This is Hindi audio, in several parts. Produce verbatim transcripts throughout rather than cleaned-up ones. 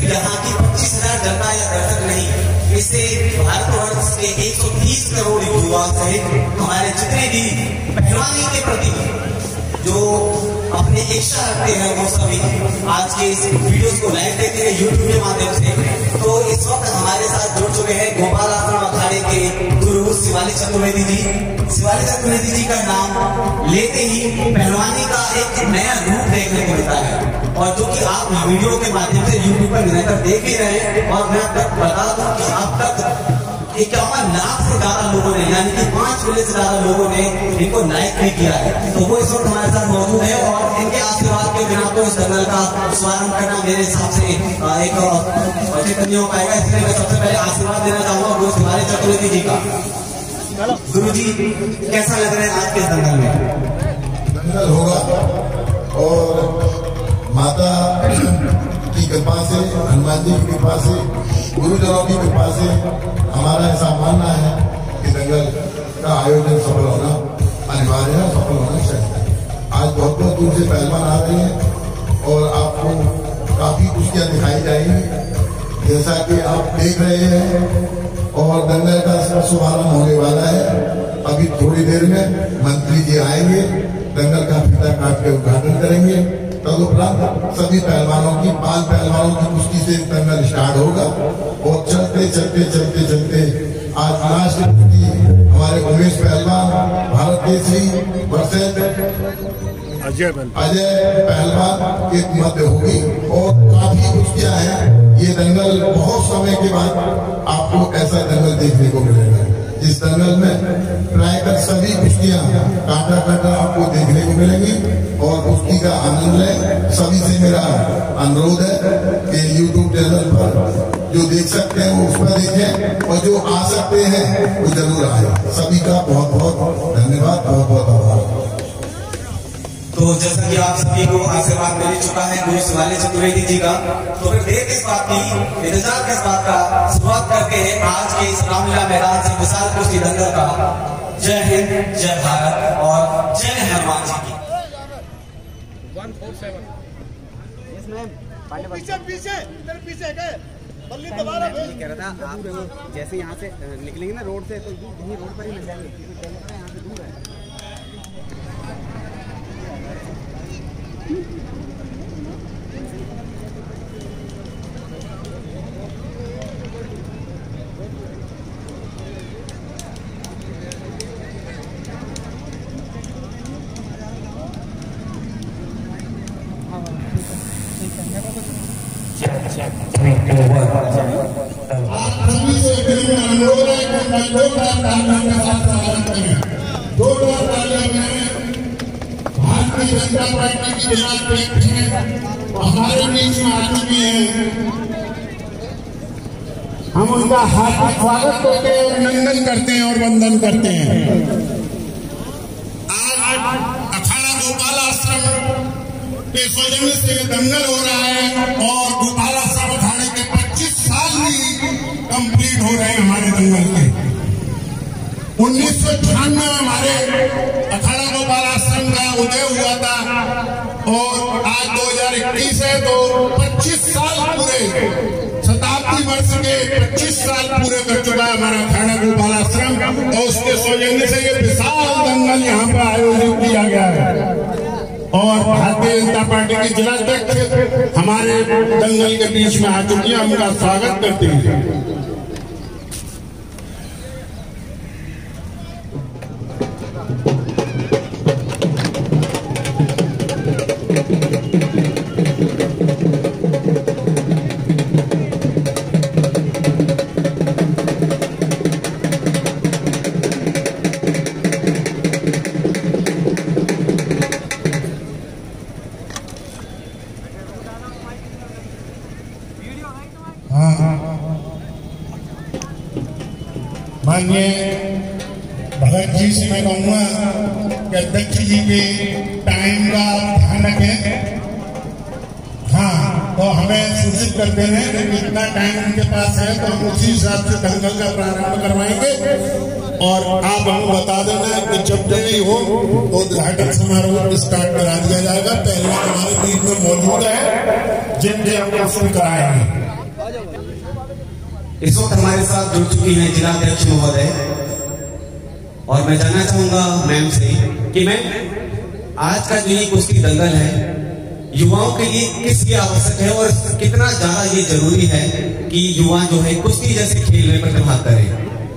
यहाँ की पच्चीस हजार जनता या दर्शक नहीं, इससे भारतवर्ष के एक सौ तीस करोड़ युवा सहित हमारे जितने भी पहलवानी के प्रति जो अपनी इच्छा रखते हैं वो सभी आज के इस वीडियोस को लाइव देखते हैं यूट्यूब के माध्यम से। तो इस वक्त हमारे साथ जुड़ चुके हैं गोपाल आश्रम अखाड़े के गुरु शिवाली चतुर्वेदी जी। शिवाली चतुर्वेदी जी का नाम लेते ही पहलवानी का एक नया रूप देखने को मिलता है, और जो कि आप वीडियो के माध्यम से यूट्यूब पर निरंतर देख ही रहे हैं। और मैं अब तक बता दूं कि अब तक इक्यावन लाख से ज्यादा लोगों ने, यानी कि पांच मिलियन से ज्यादा लोगों ने इनको लाइक भी किया है। तो वो इस वक्त हमारे साथ मौजूद है, और इनके आशीर्वाद के बिना तो इस दंगल का शुभारंभ करना मेरे हिसाब से एक उचित नहीं हो पाएगा। इसलिए मैं सबसे पहले आशीर्वाद देना चाहूंगा गुरु शिवाली चतुर्वेदी जी का। गुरु जी, कैसा लग रहा है आज के इस दंगल में? दंगल होगा और माता की कृपा से, हनुमान जी की कृपा से, गुरुजनों की कृपा से हमारा ऐसा मानना है कि दंगल का आयोजन सफल होना अनिवार्य है, सफल होना चाहिए। आज बहुत बहुत दूर से पहलवान आ रहे हैं और आपको काफी कुश्तियां दिखाई जाएंगी जैसा कि आप देख रहे हैं, और दंगल का शुभारंभ होने वाला है। अभी थोड़ी देर में मंत्री जी आएंगे, दंगल का फीता काट के उद्घाटन करेंगे। तदुपरांत सभी पहलवानों की, पांच पहलवानों की कुश्ती से दंगल स्टार्ट होगा, और चलते चलते चलते चलते आज लास्ट कुश्ती हमारे उमेश पहलवान, भारत केसरी वर्सेस अजय अजय पहलवान के मध्य होगी, और काफी कुश्तियां हैं। ये दंगल बहुत समय के बाद आपको ऐसा दंगल देखने को मिलेगा, जिस दंगल में प्राय कर सभी कुश्तियां काटा काटा आपको देखने को मिलेंगी, और कुश्ती का आनंद लें। सभी से मेरा अनुरोध है कि यूट्यूब चैनल पर जो देख सकते हैं वो उस पर देखें, और जो आ सकते हैं वो जरूर आए। सभी का बहुत बहुत धन्यवाद, बहुत बहुत आभार। तो जैसा कि आप सभी को आशीर्वाद मिल चुका है गुरु शिवाली चतुर्वेदी जी का, तो फिर देर किस बात की, इंतजार किस बात का, शुरुआत करते हैं आज के इस रामलीला मैदान से विशाल कुश्ती दंगल का। जय हिंद, जय भारत और जय हनुमान जी की। पीछे पीछे पीछे गए बल्ली दोबारा कह रहा था, आप जैसे यहाँ से निकलेंगे ना रोड से, तो यही रोड पर ही मिल जाएंगे, यहाँ से दूर है। आप सभी से अनुरोध है कि मैं दो बार तालियों के साथ स्वागत करें। दो बार तालियों में भारतीय जनता पार्टी की जिला अध्यक्ष हैं, हमारे बीच में आ चुकी हैं। हम उनका हार्दिक स्वागत करते हैं, अभिनंदन करते हैं और वंदन करते हैं। आज अखाड़ा गोपाल आश्रम के सौजन्य से दंगल हो रहा है, और गोपाल आश्रम अखाड़े के पच्चीस साल भी कंप्लीट हो रहे हैं हमारे दंगल के। उन्नीस सौ अठानवे में हमारे अखाड़ा गोपाल आश्रम का उदय हुआ था, और आज दो हजार इक्कीस है, तो पच्चीस साल पूरे, शताब्दी वर्ष के पच्चीस साल पूरे कर चुका है हमारा अखाड़ा गोपाल आश्रम, और उसके सौजन्य से ये विशाल दंगल यहाँ पर आयोजित किया गया है। और भारतीय जनता पार्टी की जिलाध्यक्ष हमारे दंगल के बीच में आ चुकी है, उनका स्वागत करते हैं। माननीय भरत जी से मैं कहूँगा कि अध्यक्ष जी के टाइम का ध्यान रखें। हाँ, तो हमें सूचित करते हैं कि कितना टाइम उनके पास है, तो हम उसी हिसाब से दंगल का प्रारंभ करवाएंगे, और आप हमें बता देना कि जब जब भी हो तो उद्घाटन समारोह स्टार्ट करा दिया जाएगा। पहले हमारे बीच में मौजूद है जिनसे हम कराएंगे। इस वक्त हमारे साथ जुड़ चुकी हैं जिला अध्यक्ष महोदय, और मैं जानना चाहूंगा मैम से कि मैम आज का जो ये कुश्ती दंगल है युवाओं के लिए किस लिए आवश्यक है और कितना ज्यादा ये जरूरी है कि युवा जो है कुश्ती जैसे खेल में प्रतिभाग करें।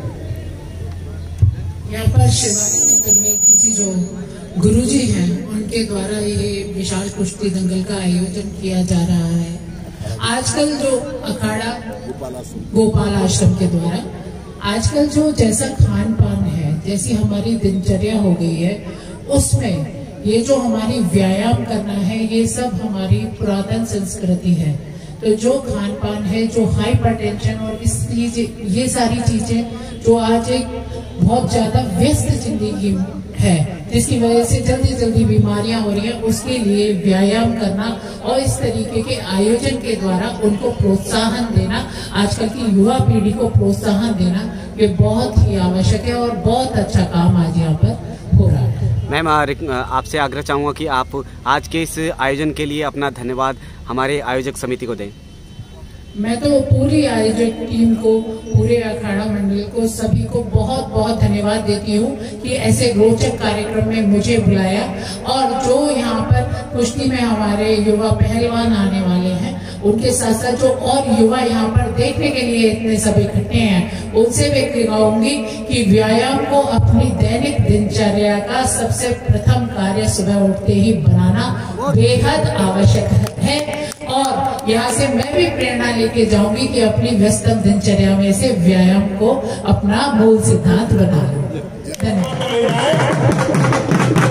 यहाँ पर शिवानंद त्रिवेदी जी जो गुरुजी हैं उनके द्वारा ये विशाल कुश्ती दंगल का आयोजन किया जा रहा है। आजकल जो अखाड़ा गोपाल आश्रम के द्वारा आजकल जो जैसा खान पान है, जैसी हमारी दिनचर्या हो गई है, उसमें ये जो हमारी व्यायाम करना है ये सब हमारी पुरातन संस्कृति है। तो जो खान पान है, जो हाइपरटेंशन और इस ये सारी चीजें जो आज एक बहुत ज्यादा व्यस्त जिंदगी है जिसकी वजह से जल्दी जल्दी बीमारियां हो रही हैं, उसके लिए व्यायाम करना और इस तरीके के आयोजन के द्वारा उनको प्रोत्साहन देना, आजकल की युवा पीढ़ी को प्रोत्साहन देना, ये बहुत ही आवश्यक है और बहुत अच्छा काम आज यहाँ पर हो रहा है। मैम आपसे आग्रह चाहूँगा कि आप आज के इस आयोजन के लिए अपना धन्यवाद हमारे आयोजक समिति को दें। मैं तो पूरी आयोजक टीम को, पूरे अखाड़ा मंडल को, सभी को बहुत बहुत धन्यवाद देती हूँ कि ऐसे रोचक कार्यक्रम में मुझे बुलाया, और जो यहाँ पर कुश्ती में हमारे युवा पहलवान आने वाले हैं उनके साथ साथ जो और युवा यहाँ पर देखने के लिए इतने सब इकट्ठे हैं उनसे भी कहूंगी कि व्यायाम को अपनी दैनिक दिनचर्या का सबसे प्रथम कार्य सुबह उठते ही बनाना बेहद आवश्यक है। और यहाँ से मैं भी प्रेरणा लेके जाऊंगी कि अपनी व्यस्तम दिनचर्या में से व्यायाम को अपना मूल सिद्धांत बना लूं। धन्यवाद।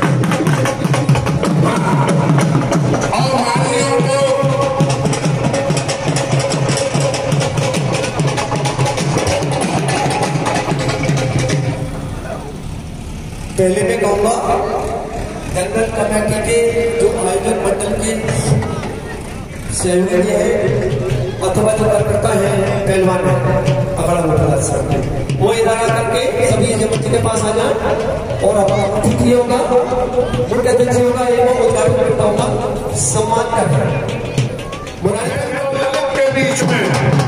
पहले मैं कहूँगा दंगल कमेटी के जो आयोजक मंडल के सहयोगी है अथवा जो कार्यकर्ता है पहलवान अखाड़ा गोपाल साहब, वो इशारा करके सभी जमती के पास आ जाए और अतिथि होगा, मुख्य अतिथि होगा, एक उद्घाटन करता होगा, सम्मान करना के बीच में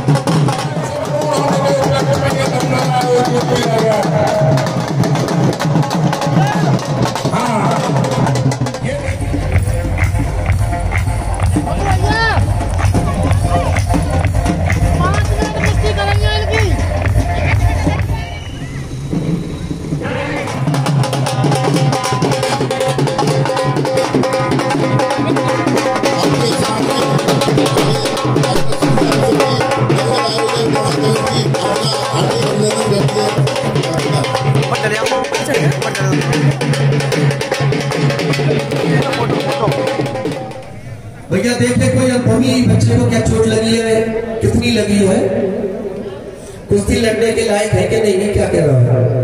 भैया देखते कोई अनुभवी बच्चे को क्या चोट लगी है, कितनी लगी है, कुश्ती लड़ने के लायक है कि नहीं, क्या कह रहा है?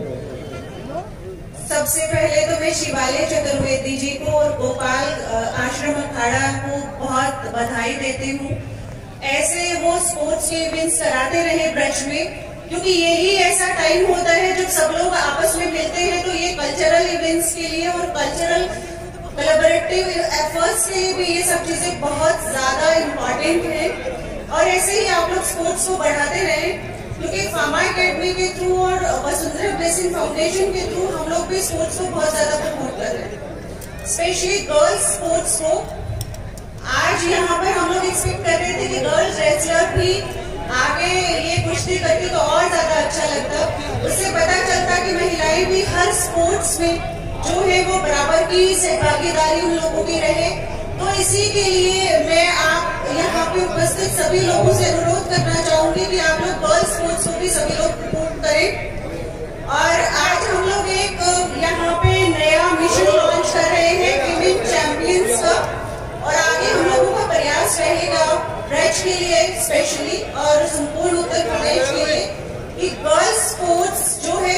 सबसे पहले तो मैं शिवालय चतुर्वेदी जी को और गोपाल आश्रम अखाड़ा को बहुत बधाई देती हूँ। ऐसे वो स्पोर्ट्स के इवेंट्स कराते रहे ब्रज में, क्योंकि यही ऐसा टाइम होता है जब सब लोग आपस में मिलते हैं। तो ये कल्चरल इवेंट्स के लिए और कल्चरल कोलैबोरेटिव एफर्ट्स के लिए भी ये सब चीजें बहुत ज्यादा इम्पोर्टेंट है। और ऐसे ही आप लोग स्पोर्ट्स को बढ़ाते रहे, क्योंकि फार्मा एकेडमी के थ्रू और वसुंधरा ब्लेसिंग फाउंडेशन के थ्रू हम लोग भी स्पोर्ट्स को बहुत ज्यादा प्रमोट कर रहे हैं, स्पेशली गर्ल्स स्पोर्ट्स को। आज यहाँ पर हम लोग एक्सपेक्ट कर रहे थे कि गर्ल्स रेसलर भी आगे ये कुश्ती करती तो और ज्यादा अच्छा लगता। उससे पता चलता कि महिलाएं भी हर स्पोर्ट्स में जो है वो बराबर की सहभागीदारी उन लोगों की रहे। तो इसी के लिए मैं आप यहाँ पे उपस्थित सभी लोगों से अनुरोध करना चाहूंगी कि आप लोग गर्ल्स स्पोर्ट्स को भी सभी लोग प्रमोट करें। और आज हम लोग एक यहाँ पे नया मिशन लॉन्च कर रहे हैं विमेन चैंपियंस का, और आगे हम लोगों का प्रयास रहेगा ब्रज के लिए स्पेशली और संपूर्ण उत्तर प्रदेश के लिए कि गर्ल्स स्पोर्ट्स जो है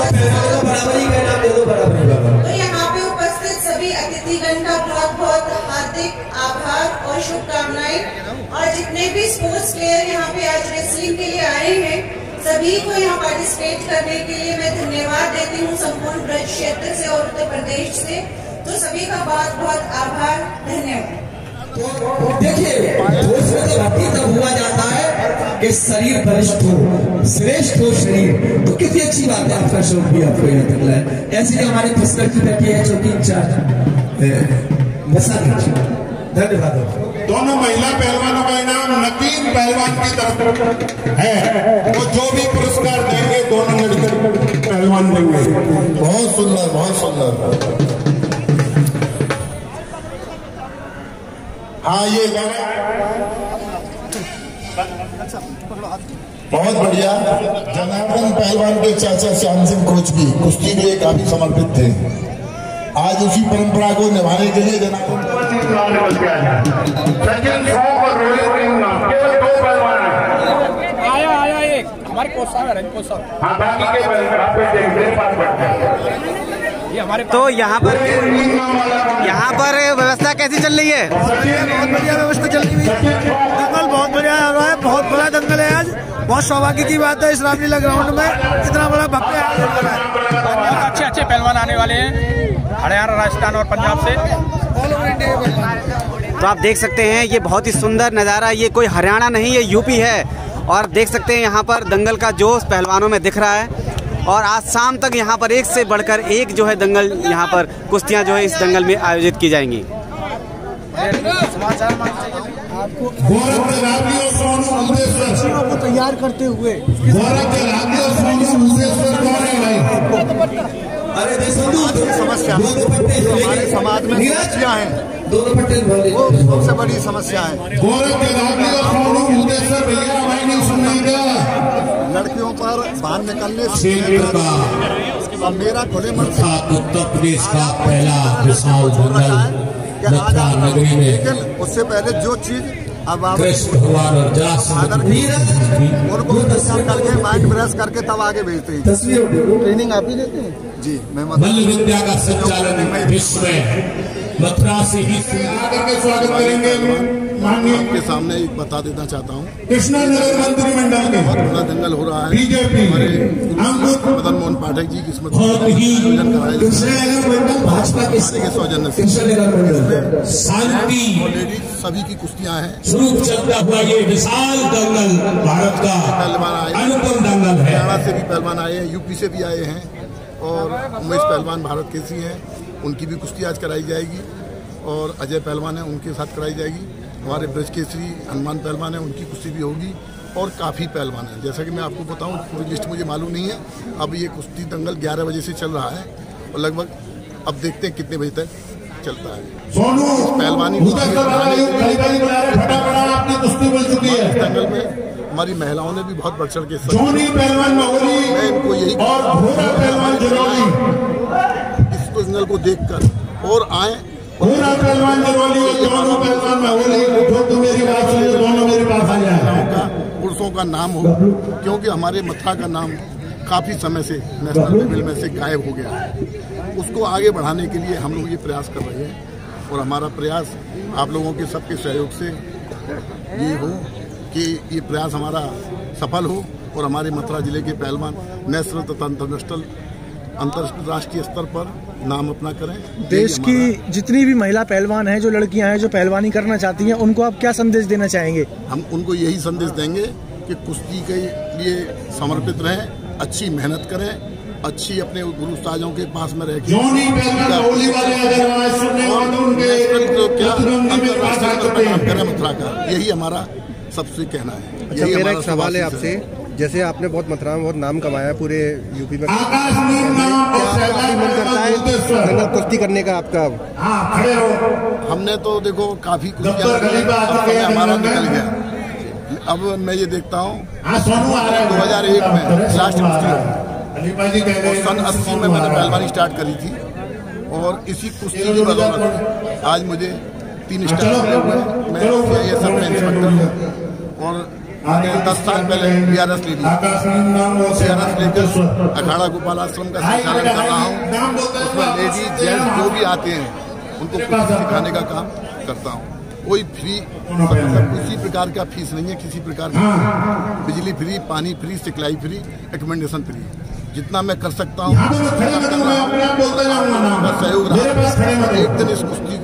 तो यहाँ पे उपस्थित सभी अतिथिगण का बहुत बहुत हार्दिक आभार और शुभकामनाएं। और जितने भी स्पोर्ट्स प्लेयर यहाँ पे आज रेसलिंग के लिए आए हैं सभी को यहाँ पार्टिसिपेट करने के लिए मैं धन्यवाद देती हूँ संपूर्ण ब्रज क्षेत्र से और उत्तर प्रदेश से। तो सभी का बहुत बहुत आभार, धन्यवाद। देखिए, उसमें तो भक्ति तब हुआ जाता है कि शरीर बलिष्ठ हो, श्रेष्ठ हो शरीर, तो कितनी अच्छी बात है। आपका शौक भी आपको यहाँ तक है। ऐसे ही हमारे फसकर की बैठी है चौकी इंचार्ज धन्यवाद। दोनों महिला पहलवानों का इनाम नकीन पहलवान की तरफ है, वो जो भी पुरस्कार देंगे दोनों लड़के पहलवान देंगे। बहुत सुंदर, बहुत सुंदर। हाँ, ये बहुत बढ़िया। जनार्दन पहलवान के चाचा श्याम सिंह कोच भी कुश्ती के लिए काफी समर्पित थे। आज उसी परंपरा को निभाने के लिए जनार्दन आया आया एक हमारे कोच साहब है, कोच साहब। हाँ, बाकी के ये हमारे तो यहाँ पर यहाँ पर व्यवस्था कैसी चल रही है? बहुत बढ़िया व्यवस्था चल रही है। दंगल बहुत बढ़िया हो रहा है, बहुत बड़ा दंगल है आज। बहुत सौभाग्य की बात है इस रामलीला ग्राउंड में इतना बड़ा भव्य आयोजन हो रहा है। अच्छे अच्छे पहलवान आने वाले हैं हरियाणा, राजस्थान और पंजाब से। All over India. तो आप देख सकते हैं ये बहुत ही सुंदर नज़ारा। ये कोई हरियाणा नहीं, ये यूपी है। और देख सकते हैं यहाँ पर दंगल का जोश पहलवानों में दिख रहा है। और आज शाम तक यहाँ पर एक से बढ़कर एक जो है दंगल, यहाँ पर कुश्तियाँ जो है इस दंगल में आयोजित की जाएंगी। को तैयार करते हुए समस्या हमारे समाज में समस्या है, वो सबसे बड़ी समस्या है। लड़कियों पर बाहर निकलने से और मेरा खुले मन से उत्तर प्रदेश का पहला विशाल दंगल मथुरा नगरी में, लेकिन उससे पहले जो चीज अब आप कृष्ण भगवान और उनको करके माइंड ब्रश करके तब आगे भेजते हैं। ट्रेनिंग आप ही देते हैं? जी, मैं मल्ल विद्या का संचालन विश्व में मथुरा से ही करके स्वागत करेंगे। आपके सामने एक बता देना चाहता हूँ, कृष्णनगर मंत्रिमंडल में बहुत बड़ा दंगल हो रहा है। बीजेपी मदन मोहन पाठक जी की स्मृति भाजपा के सौजन्य से शांति और लेडीज सभी की कुश्तियाँ हैं। स्वरूप चलता हुआ ये विशाल दंगल भारत का पहलवान आए, अनुपम दंगल है। हरियाणा से भी पहलवान आए हैं, यूपी से भी आए हैं और उमेश पहलवान भारत केसरी हैं, उनकी भी कुश्ती आज कराई जाएगी। और अजय पहलवान है, उनके साथ कराई जाएगी। हमारे ब्रज केसरी हनुमान पहलवान है, उनकी कुश्ती भी होगी। और काफ़ी पहलवान हैं, जैसा कि मैं आपको बताऊं, पूरी लिस्ट मुझे मालूम नहीं है। अब ये कुश्ती दंगल ग्यारह बजे से चल रहा है और लगभग अब देखते हैं कितने बजे तक चलता है। पहलवानी दंगल में हमारी महिलाओं ने भी बहुत बढ़ चढ़ के मैं इनको यही इस दंगल को देखकर और आए पुरुषों का नाम हो, क्योंकि हमारे मथुरा का नाम काफ़ी समय से नेशनल लेवल में से गायब हो गया है। उसको आगे बढ़ाने के लिए हम लोग ये प्रयास कर रहे हैं और हमारा प्रयास आप लोगों के सबके सहयोग से ये हो कि ये प्रयास हमारा सफल हो और हमारे मथुरा जिले के पहलवान नेशनल तथा इंटरनेशनल अंतर्राष्ट्रीय स्तर पर नाम अपना करें। देश की जितनी भी महिला पहलवान हैं, जो लड़कियां हैं जो पहलवानी करना चाहती हैं, उनको आप क्या संदेश देना चाहेंगे? हम उनको यही संदेश देंगे कि कुश्ती के लिए समर्पित रहें, अच्छी मेहनत करें, अच्छी अपने गुरु उस्तादों के पास में रह के करें मथुरा का, यही हमारा सबसे कहना है। अच्छा, मेरा एक सवाल है आपसे, जैसे आपने बहुत मथुरा में बहुत नाम कमाया पूरे यूपी में, मन करता है दंगल कुश्ती करने का आपका? हमने तो देखो काफी कुश्तियां हमारा निकल गया। अब मैं ये देखता हूँ दो हजार एक में लास्ट कुश्ती और सन अस्सी में मैंने पहलवानी स्टार्ट करी थी और इसी कुश्ती की बदौलत आज मुझे तीन स्टार मिले हुए। मैं ये सब में इंस्पेक्टर हूँ और दस साल पहले बी आर एस ले ली, बी आर एस लेकर अखाड़ा गोपाल आश्रम का संचालन कर रहा हूँ। उसमें लेडीज जेंट्स जो भी आते हैं उनको कुश्ती सिखाने का काम करता हूँ। कोई फ्री किसी प्रकार का फीस नहीं है, किसी प्रकार की बिजली फ्री, पानी फ्री, सिखलाई फ्री, एकोमोडेशन फ्री, जितना मैं कर सकता हूँ सहयोग रहा। एक दिन इस कुश्ती को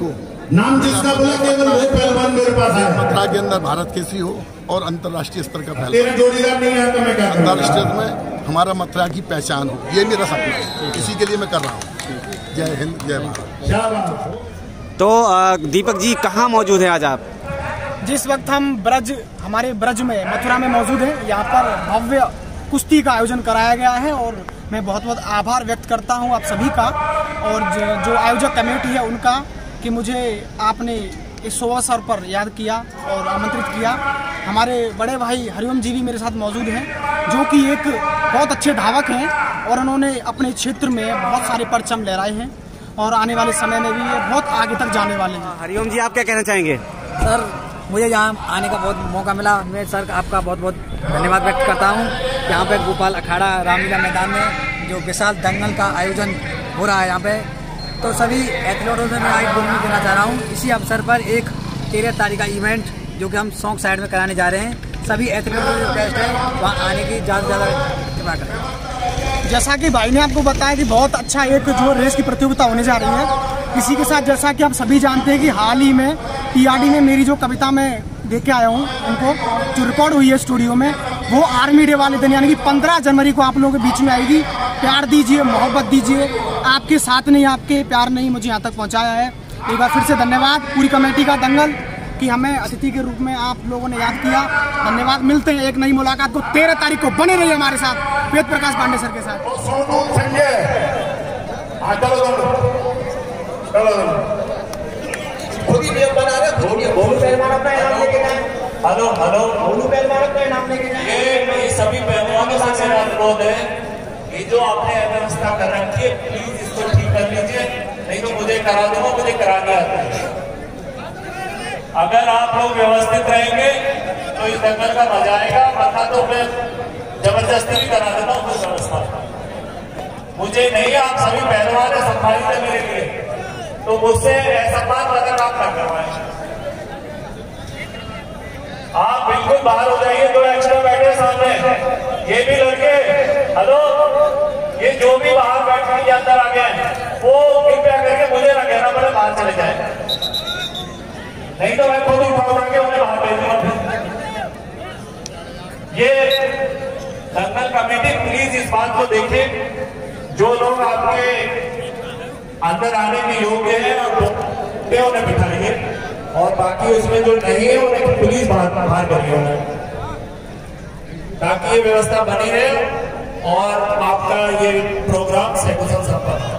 नाम जिसका बोला केवल वो पहलवान मेरे पास है। मथुरा के अंदर भारत केसरी हो और अंतर्राष्ट्रीय स्तर का पहलवान, तेरा जोड़ीदार नहीं है तो मैं क्या करूं? अंतर्राष्ट्रीय में हमारा मथुरा की पहचान हो, ये मेरा सपना है, इसी के लिए मैं कर रहा हूँ। जय हिंद, जय भारत। तो दीपक जी कहाँ मौजूद है आज आप? जिस वक्त हम ब्रज हमारे ब्रज में मथुरा में मौजूद हैं, यहाँ पर भव्य कुश्ती का आयोजन कराया गया है और मैं बहुत बहुत आभार व्यक्त करता हूँ आप सभी का और जो, जो आयोजक कमेटी है उनका कि मुझे आपने इस शुभ अवसर पर याद किया और आमंत्रित किया। हमारे बड़े भाई हरिओम जी भी मेरे साथ मौजूद हैं जो कि एक बहुत अच्छे धावक हैं और उन्होंने अपने क्षेत्र में बहुत सारे परचम लहराए हैं और आने वाले समय में भी ये बहुत आगे तक जाने वाले हैं। हरिओम जी आप क्या कहना चाहेंगे? सर मुझे यहाँ आने का बहुत मौका मिला, मैं सर आपका बहुत बहुत धन्यवाद व्यक्त करता हूँ। यहाँ पे गोपाल अखाड़ा रामलीला मैदान में जो विशाल दंगल का आयोजन हो रहा है यहाँ पे, तो सभी एथलीटों से मैं आज बोलने देना चाह रहा हूँ। इसी अवसर पर एक तेरह तारीख का इवेंट जो कि हम सौंग साइड में कराने जा रहे हैं, सभी एथलीटों को जो टेस्ट है वहाँ आने की ज़्यादा से ज़्यादा कृपा करें। जैसा कि भाई ने आपको बताया कि बहुत अच्छा एक जो रेस की प्रतियोगिता होने जा रही है, इसी के साथ जैसा कि आप सभी जानते हैं कि हाल ही में टीआरडी में मेरी जो कविता मैं देख के आया हूँ उनको जो रिकॉर्ड हुई है स्टूडियो में, वो आर्मी डे वाले दिन यानी कि पंद्रह जनवरी को आप लोगों के बीच में आएगी। प्यार दीजिए, मोहब्बत दीजिए, आपके साथ नहीं, आपके प्यार नहीं मुझे यहाँ तक पहुँचाया है। एक बार फिर से धन्यवाद पूरी कमेटी का दंगल कि हमें अतिथि के रूप में आप लोगों ने याद किया। धन्यवाद, मिलते हैं एक नई मुलाकात को। तेरह तारीख को बने रहिए हमारे साथ वेद प्रकाश पांडे सर के साथ। हेलो हेलो ये सभी पहलवानों से मेरा अनुरोध है कि जो आपने व्यवस्था कर रखी है प्लीज इसको ठीक कर लीजिए, नहीं तो मुझे करा दूंगा, मुझे करा दिया। अगर आप लोग व्यवस्थित रहेंगे तो इस दंगल का मजा आएगा, वरना तो मैं जबरदस्ती भी करा देता हूँ कुछ व्यवस्था। मुझे नहीं, आप सभी पहलवान है, सम्मानित है मेरे लिए, तो मुझसे असम्मान वाला काम न करवाएं। आप बिल्कुल बाहर हो जाइए, दो एक्स्ट्रा बैठे सामने, ये भी लड़के हेलो, ये जो भी बाहर बैठने के अंदर आ गए वो कृपया करके मुझे ना कहना पड़े बाहर चले जाए, नहीं तो मैं खुद उठा उठा के उन्हें बाहर भेज दूंगा। ये दंगल कमेटी प्लीज इस बात को देखें, जो लोग आपके अंदर आने के योग्य हैं और उन्हें बिठाइए और बाकी उसमें जो नहीं है उन्हें प्लीज बाहर बाहर करिए, ताकि ये व्यवस्था बनी रहे और आपका ये प्रोग्राम सकुशल संपन्न।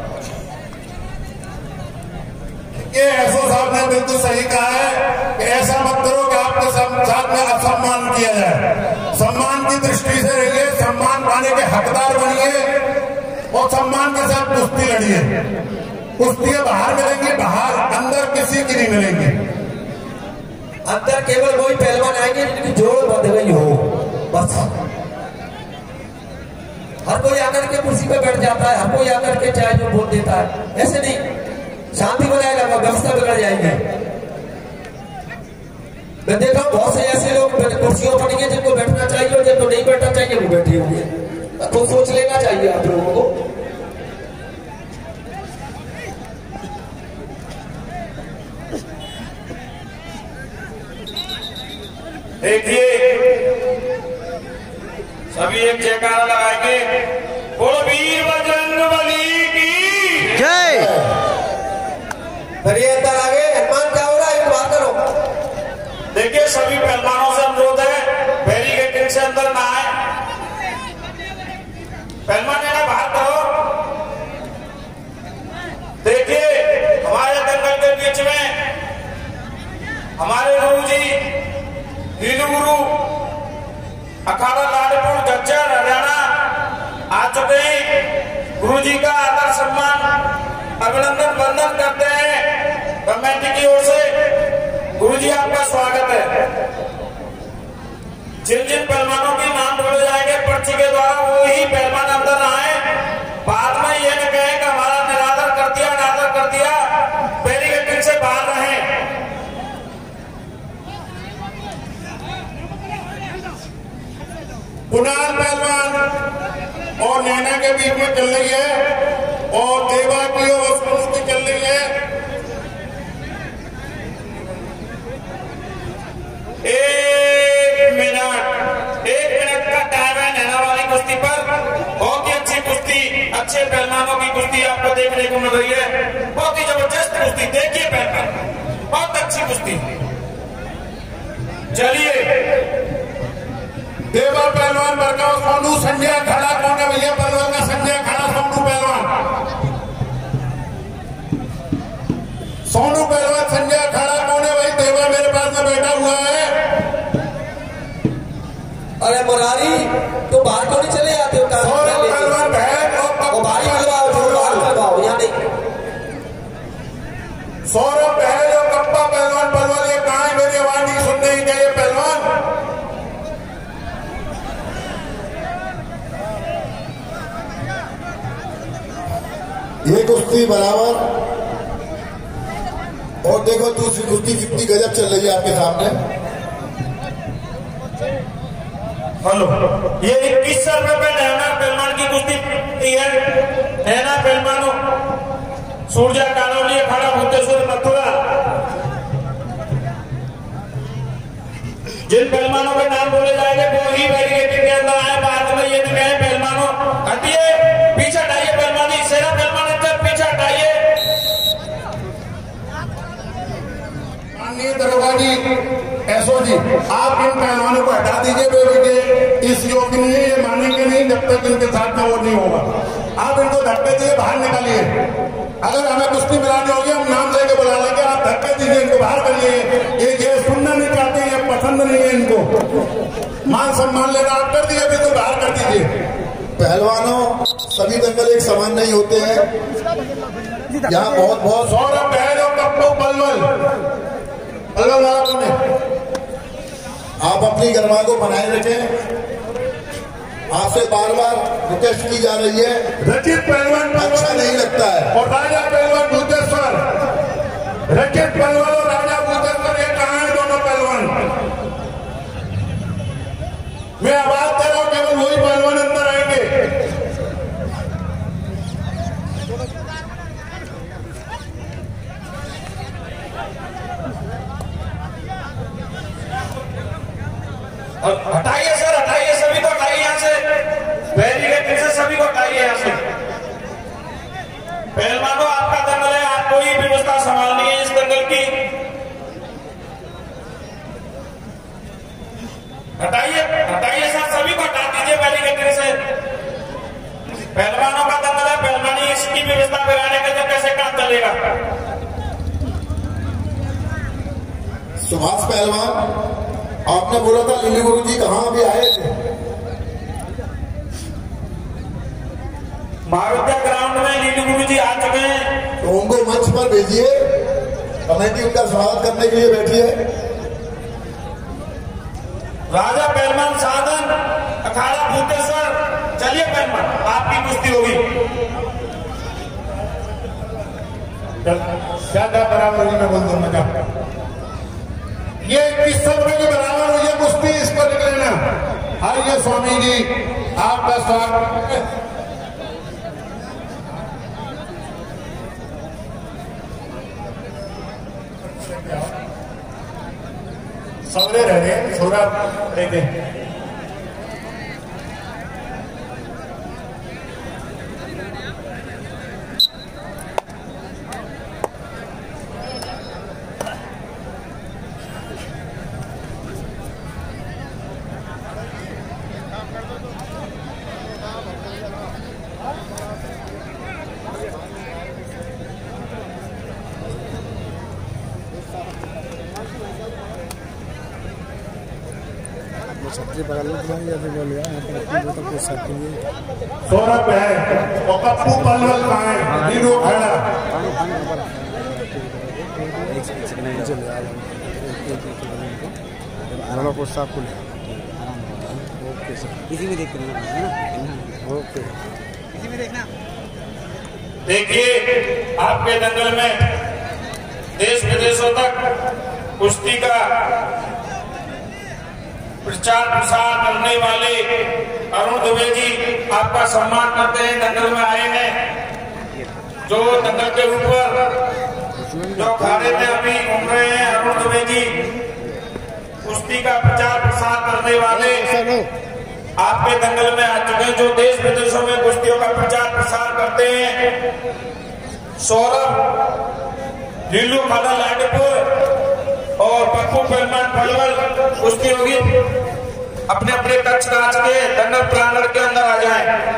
ये एसओ साहब ने बिल्कुल सही कहा है कि ऐसा मत करो कि आपके साथ में असम्मान किया जाए। सम्मान की दृष्टि से रहिए, सम्मान पाने के हकदार बनिए और सम्मान के साथ कुश्ती लड़िए। कुश्तियां बाहर मिलेंगी, बाहर, अंदर किसी की नहीं मिलेंगी। अंदर केवल वही पहलवान आएंगे जिनकी जोड़ बंध गई हो, बस। हर कोई आकर के कुर्सी पे बैठ जाता है, हर कोई आकर के चाय जो बोल देता है, ऐसे नहीं। शांति बनाए रखा, व्यवस्था बिगड़ जाएगी। मैं देखा बहुत से ऐसे लोग कुर्सियों पर पड़ेंगे जिनको बैठना चाहिए और जिनको नहीं बैठना चाहिए वो बैठे होंगे, तो सोच लेना चाहिए आप लोगों को। देखिए सभी एक जयकारा लगाएंगे, बोलो वीर बजरंगबली की जय। फिर ये अंदर आगे हनुमान क्या हो रहा है, बात करो। देखिए सभी पहलवानों से अनुरोध है बैरिकेडिंग से अंदर ना आए, पहलवान है ना बाहर करो। देखिए हमारे दंगल के बीच में हमारे गुरु जी हिंदू गुरु अखाड़ा लाडपुर गज्जर हरियाणा आ चुके हैं। गुरु जी का आदर सम्मान अभिनंदन वंदन करते हैं कमेटी की ओर से। गुरु जी आपका स्वागत है। जिन जिन पहलवानों के नाम बोले जाएंगे पर्ची के द्वारा वो ही पहलवान अंदर आए, बाद में ये न कहे कि हमारा निरादर कर दिया अनादर कर दिया, बैरिकेडिंग से बाहर रहे। कुणाल पहलवान और नैना के बीच में चल रही है और देवा की और की चल रही है। एक मिनट एक मिनट का टाइम है नैना वाली कुश्ती पर। बहुत ही अच्छी कुश्ती, अच्छे पहलवानों की कुश्ती आपको देखने को मिल रही है। बहुत ही जबरदस्त कुश्ती, देखिए पहलवान, बहुत अच्छी कुश्ती। चलिए देवर पहलवान बरगांव सोनू संजय खड़ा कौन है भैया? पहलवान का संजय खड़ा, सोनू पहलवान, सोनू पहलवान संजय खड़ा कौन है भाई? देवर मेरे पास में बैठा हुआ है। अरे मुरारी तो बाहर क्यों नहीं चले जाते हो? सौरभ पहलवान बहन और बाहर निकलवाओ, जो बाहर निकलवाओ, यहाँ नहीं। सौरभ बहन और कप्पा पहलवान, पहलवान ये कहाँ है? मेरी आवाज नहीं सुन रही क्या ये पहलवान? ये कुश्ती बराबर। और देखो दूसरी कुश्ती कितनी गजब चल रही है आपके सामने। हेलो, ये इक्कीस सौ रुपए पे नैना पहलवान की कुश्ती है। नैना पहलवानों सूर्या कानौली खड़ा भूतेश्वर मथुरा। जिन पहलवानों के नाम बोले जाएंगे वो ही बैरिकेडिंग के अंदर आए। बाद में ये दिखाए पहलवानों, हटिए पीछे हटाइए पहलवानी, सेना पहलवान इधर पीछे हटाइए। माननीय दरोगा जी, एसओ जी, आप इन पहलवानों को हटा दीजिए बेबी। इस योग नहीं ये मानेंगे नहीं जब तक इनके साथ में वो नहीं होगा। आप इनको धक्के दिए बाहर निकालिए। अगर हमें कुश्ती मिलानी होगी हम नाम लेके बुला लेंगे, आप धक्के दीजिए, इनको बाहर करिए। ये ये सुनना नहीं चाहते, ये पसंद नहीं है इनको। मान सम्मान लेना आप कर दिए, बिल्कुल बाहर कर दीजिए। पहलवानों सभी दंगल एक समान नहीं होते हैं। यहाँ बहुत बहुत सौरभ बहन और कप्पू पलवल, पलवल वाला कौन है? आप अपनी गरमा को बनाए रखें। आपसे बार बार रिक्वेस्ट की जा रही है। रचित पहलवान अच्छा नहीं लगता है। और राजा पहलवान भूतेश्वर, रचित पहलवान और राजा भूतेश्वर, ये कहाँ है दोनों पहलवान? मैं आवाज दे रहा हूँ, केवल वही पहलवान अंदर आएंगे। हटाइए सर, हटाइए, सभी को हटाइए यहाँ से, बैरिकेड से सभी को हटाइए यहाँ से। पहलवानों आपका दंगल है, आपको ही व्यवस्था संभालनी है इस दंगल की। हटाइए हटाइए सर, सभी को हटा दीजिए बैरिकेड से। पहलवानों का दंगल है, पहलवानी इसकी व्यवस्था बिगाड़ने के तो कैसे काम चलेगा? सुभाष पहलवान, आपने बोला था लिली गुरु जी कहाँ अभी आए थे? मारुतिया ग्राउंड में लिली गुरु जी आ चुके हैं। तो उनको मंच पर भेजिए, कमेटी उनका स्वागत करने के लिए बैठी है। राजा पहलवान साधन अखाड़ा भूतेश्वर, चलिए पहलवान आपकी कुश्ती होगी। ज्यादा बराबर होगी, मैं बोल दूं मैं क्या? ये इक्कीस सौ रुपए के बराबर हुई है कुश्ती, इस पर निकल लेना। आइए स्वामी जी, आपका स्वागत है। सवरे रह रहे सोरा लेके सौरभ है और कप्पू पलवल कहाँ है? नीरू खड़ा। इसी में देख ओके, इसी में देखना। देखिए आपके दंगल में देश विदेशों तक कुश्ती का प्रचार प्रसार करने वाले अरुण दुबे जी आपका सम्मान करते हैं। दंगल में आए हैं, जो दंगल के ऊपर जो अखाड़े में अभी घूम रहे हैं अरुण दुबे जी, कुश्ती का प्रचार प्रसार करने वाले आपके दंगल में आ चुके हैं, जो देश विदेशों में कुश्तियों का प्रचार प्रसार करते हैं। सौरभ लीलू खादा लाडीपुर और पप्पू पहलवान पलवल कुश्ती होगी। अपने अपने कच्छ कांच के दंगल प्रांगण के अंदर आ जाएं।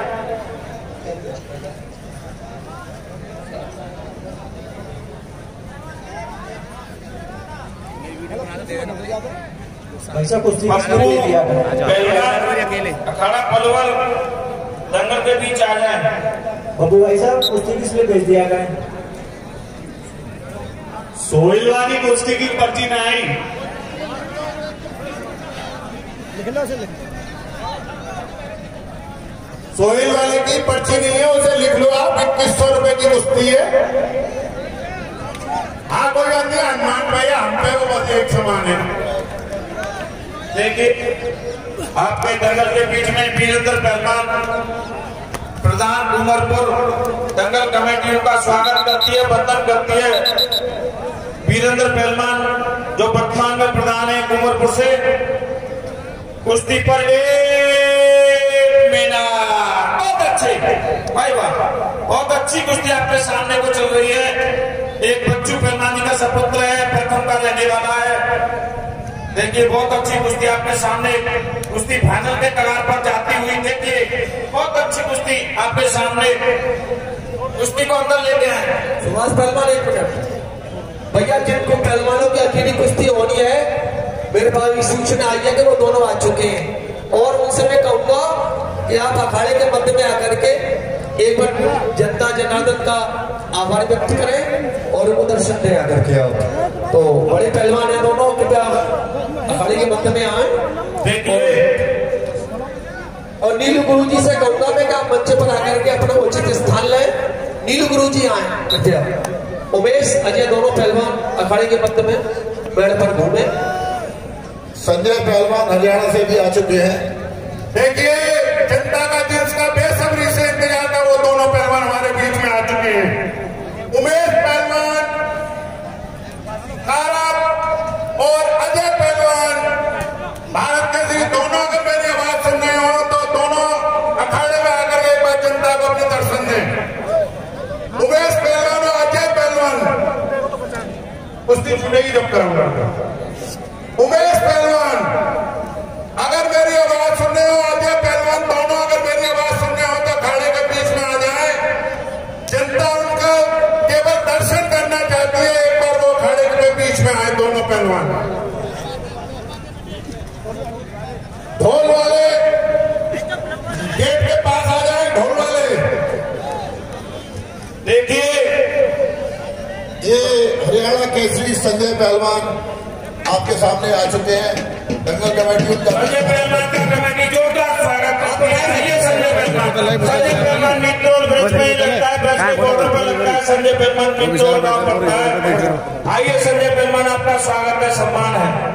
अखाड़ा पलवल दंगल के बीच आ जाए। बब्बू भाई साहब कुश्ती किस लिए भेज दिया गया? सोहेल वाली कुश्ती की पर्ची न आई। सोहेल वाले की पर्ची नहीं है, उसे लिख लो आप। इक्कीस सौ रुपए की कुश्ती है। हाँ कोई बात नहीं, हनुमान भैया हम पे वो बस एक समान है। देखिए आपके दंगल के बीच में वीरेंद्र पहलवान प्रधान उमरपुर दंगल कमेटी का स्वागत करती है, वंदन करती है। वीरेंद्र पहलवान जो वर्तमान में प्रधान है उमरपुर से, कुश्ती पर एक मिनट। बहुत अच्छे भाई वाह, बहुत अच्छी कुश्ती आपके सामने को चल रही है। एक बच्चू पहलवानी का सपुत्र है, प्रथम का रहने वाला है। देखिए बहुत अच्छी कुश्ती आपके सामने, कुश्ती फाइनल के कगार पर जाती हुई। देखिए बहुत अच्छी कुश्ती आपके सामने, कुश्ती को अंदर लेते हैं। सुभाष पहलवान एक मिनट भैया, जिनको पहलवानों की अकेली कुश्ती होनी है, मेरे पास भी सूचना आई है कि वो दोनों आ चुके हैं। और उनसे मैं कहूंगा कि आप अखाड़े के मध्य में आकर के एक बार जनता जनार्दन का आभार व्यक्त करें और उनको दर्शन दे आकर के आओ। तो बड़े पहलवान है दोनों, कृपया अखाड़े के मध्य में आए। और नीलू गुरु जी से कहूंगा मैं कि आप मंच पर आकर के अपना उचित स्थान लें। नीलू गुरु जी आए कृपया। उमेश अजय दोनों पहलवान अखाड़े के मध्य में बेड़ पर घूमे। संजय पहलवान हरियाणा से भी आ चुके हैं। देखिए जनता का जिसका बेसब्री से इंतजार था, वो दोनों पहलवान हमारे बीच में आ चुके हैं। उमेश पहलवान कारब और अजय पहलवान भारत के श्री दोनों, अगर मेरी आवाज सुन रहे हो तो दोनों अखाड़े में आकर एक बार जनता को अपने दर्शन दें। उमेश पहलवान और अजय पहलवान कुश्ती छूटेगी जब करूंगा। उमेश पहलवान अगर मेरी आवाज सुन रहे हो, अजय पहलवान दोनों अगर मेरी आवाज सुन रहे हो तो अखाड़े के बीच में आ जाए। जनता उनका केवल दर्शन करना चाहती है, एक बार वो अखाड़े के बीच में आए दोनों पहलवान। ढोल वाले गेट के पास आ जाए, ढोल वाले। देखिए ये हरियाणा केसरी संजय पहलवान आपके सामने आ चुके हैं। दंगल कमेटी उनका संजय पहलवान का कमेटी जोरदार स्वागत करती है। संजय पहलवान संजय पहलवान मित्रोल ब्रज में लगता है, ब्रज के बॉर्डर पर लगता है संजय पहलवान मित्रोल गांव पड़ता है। आइए संजय पहलवान, आपका स्वागत है, सम्मान है।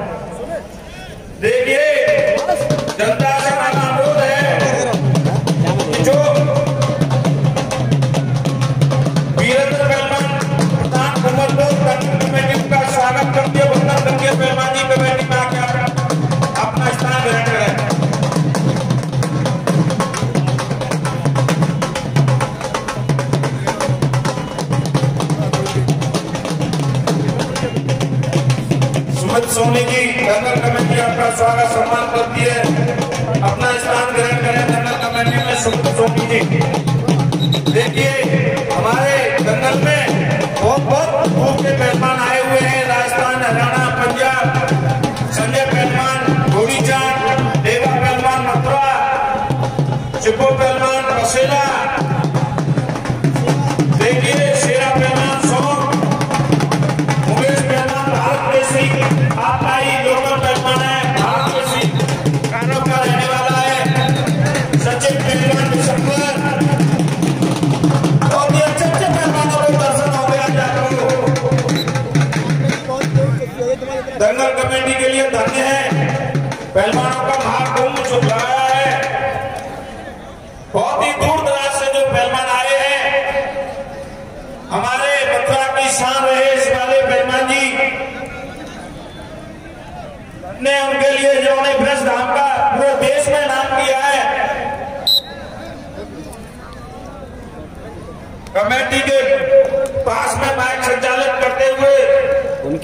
देखिए जनता से मेरा अनुरोध है, जो वीरेंद्र पहलवान प्रधान उमरपुर कमेटी का स्वागत करती है, वंदन करती है। पहलवानी कमेटी में आकर अपना स्थान ग्रहण करें। सुमित सोनी जी दंगल कमेटी आपका स्वागत सम्मान करती है, अपना स्थान ग्रहण करें दंगल कमेटी में। सुमित सोनी जी देखिए हमारे दंगल में बहुत बहुत दूर के पहलवान आए हुए हैं, राजस्थान, हरियाणा, पंजाब। संजय पहलवान गोरीचांद, देवा पहलवान मथुरा, चिप्पू पहलवान बसेला, देखिए शेरा पहलवान सोम, उमेश पहलवान भारत केसरी आपका ही लोकल पहलवान है, भारत केसरी कानों का रहने वाला है। सचिन पहलवान दिसंबर, बहुत ही अच्छे अच्छे पहलवानों को दर्शन हो गया। दंगल कमेटी के लिए धन्य है, पहलवानों का महाकुंभ शुभ रहा है। बहुत ही दूर दराज से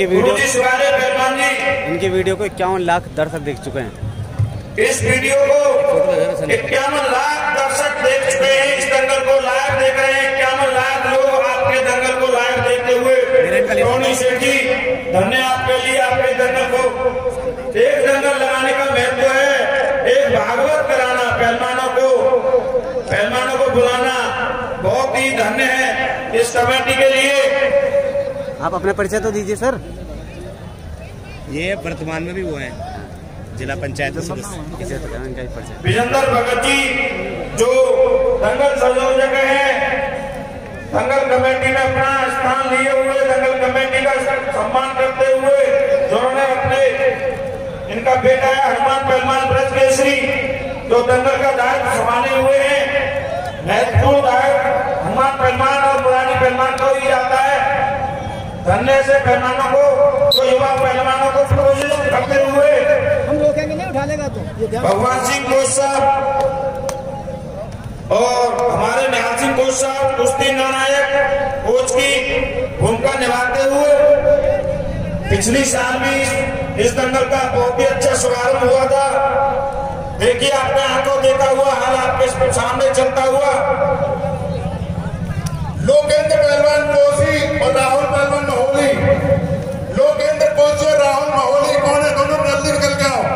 इनके वीडियो पहलवान जी इनकी वीडियो को इक्यावन लाख दर्शक देख चुके हैं। इस वीडियो को इक्यावन लाख दर्शक देख चुके हैं। इस दंगल को लाइव देख रहे हैं इक्यावन लाख लोग आपके दंगल को लाइव देखते हुए। टोनी सेठ जी धन्य आपके लिए, आपके दंगल को एक दंगल लगाने का महत्व है। एक भागवत कराना, पहलवानों को पहलवानों को बुलाना बहुत ही धन्य है इस कमेटी के लिए। आप अपना परिचय तो दीजिए सर। ये वर्तमान में भी वो हैं जिला पंचायत विजेंद्र भगत जी जो दंगल संयोजक हैं, दंगल कमेटी में अपना स्थान लिए हुए, दंगल कमेटी का सम्मान करते हुए जिन्होंने अपने इनका बेटा है हनुमान पहलवान ब्रज केसरी जो दंगल का दायित्व संभाले हुए हैं। महत्वपूर्ण दायित्व हनुमान पहलवान और मुरारी पहलवान को ही आता है। धन्य से पहलवानों को तो युवा पहलवानों को प्रोत्साहित करते हुए हम रोकेंगे नहीं, उठा लेगा तो भगवान सिंह कोच साहब और हमारे निहाल सिंह कोच साहब कुश्ती निर्णायक कोच की भूमिका निभाते हुए पिछली साल भी इस दंगल का बहुत ही अच्छा शुभारंभ हुआ था। देखिए आपने आंखों देखा हुआ हाल आपके सामने चलता हुआ। लोकेंद्र पहलवान कोसी और राहुल पहलवान महोली, लोकेंद्र कोसी और राहुल महोली कौन है? दोनों जल्दी निकल के आओ।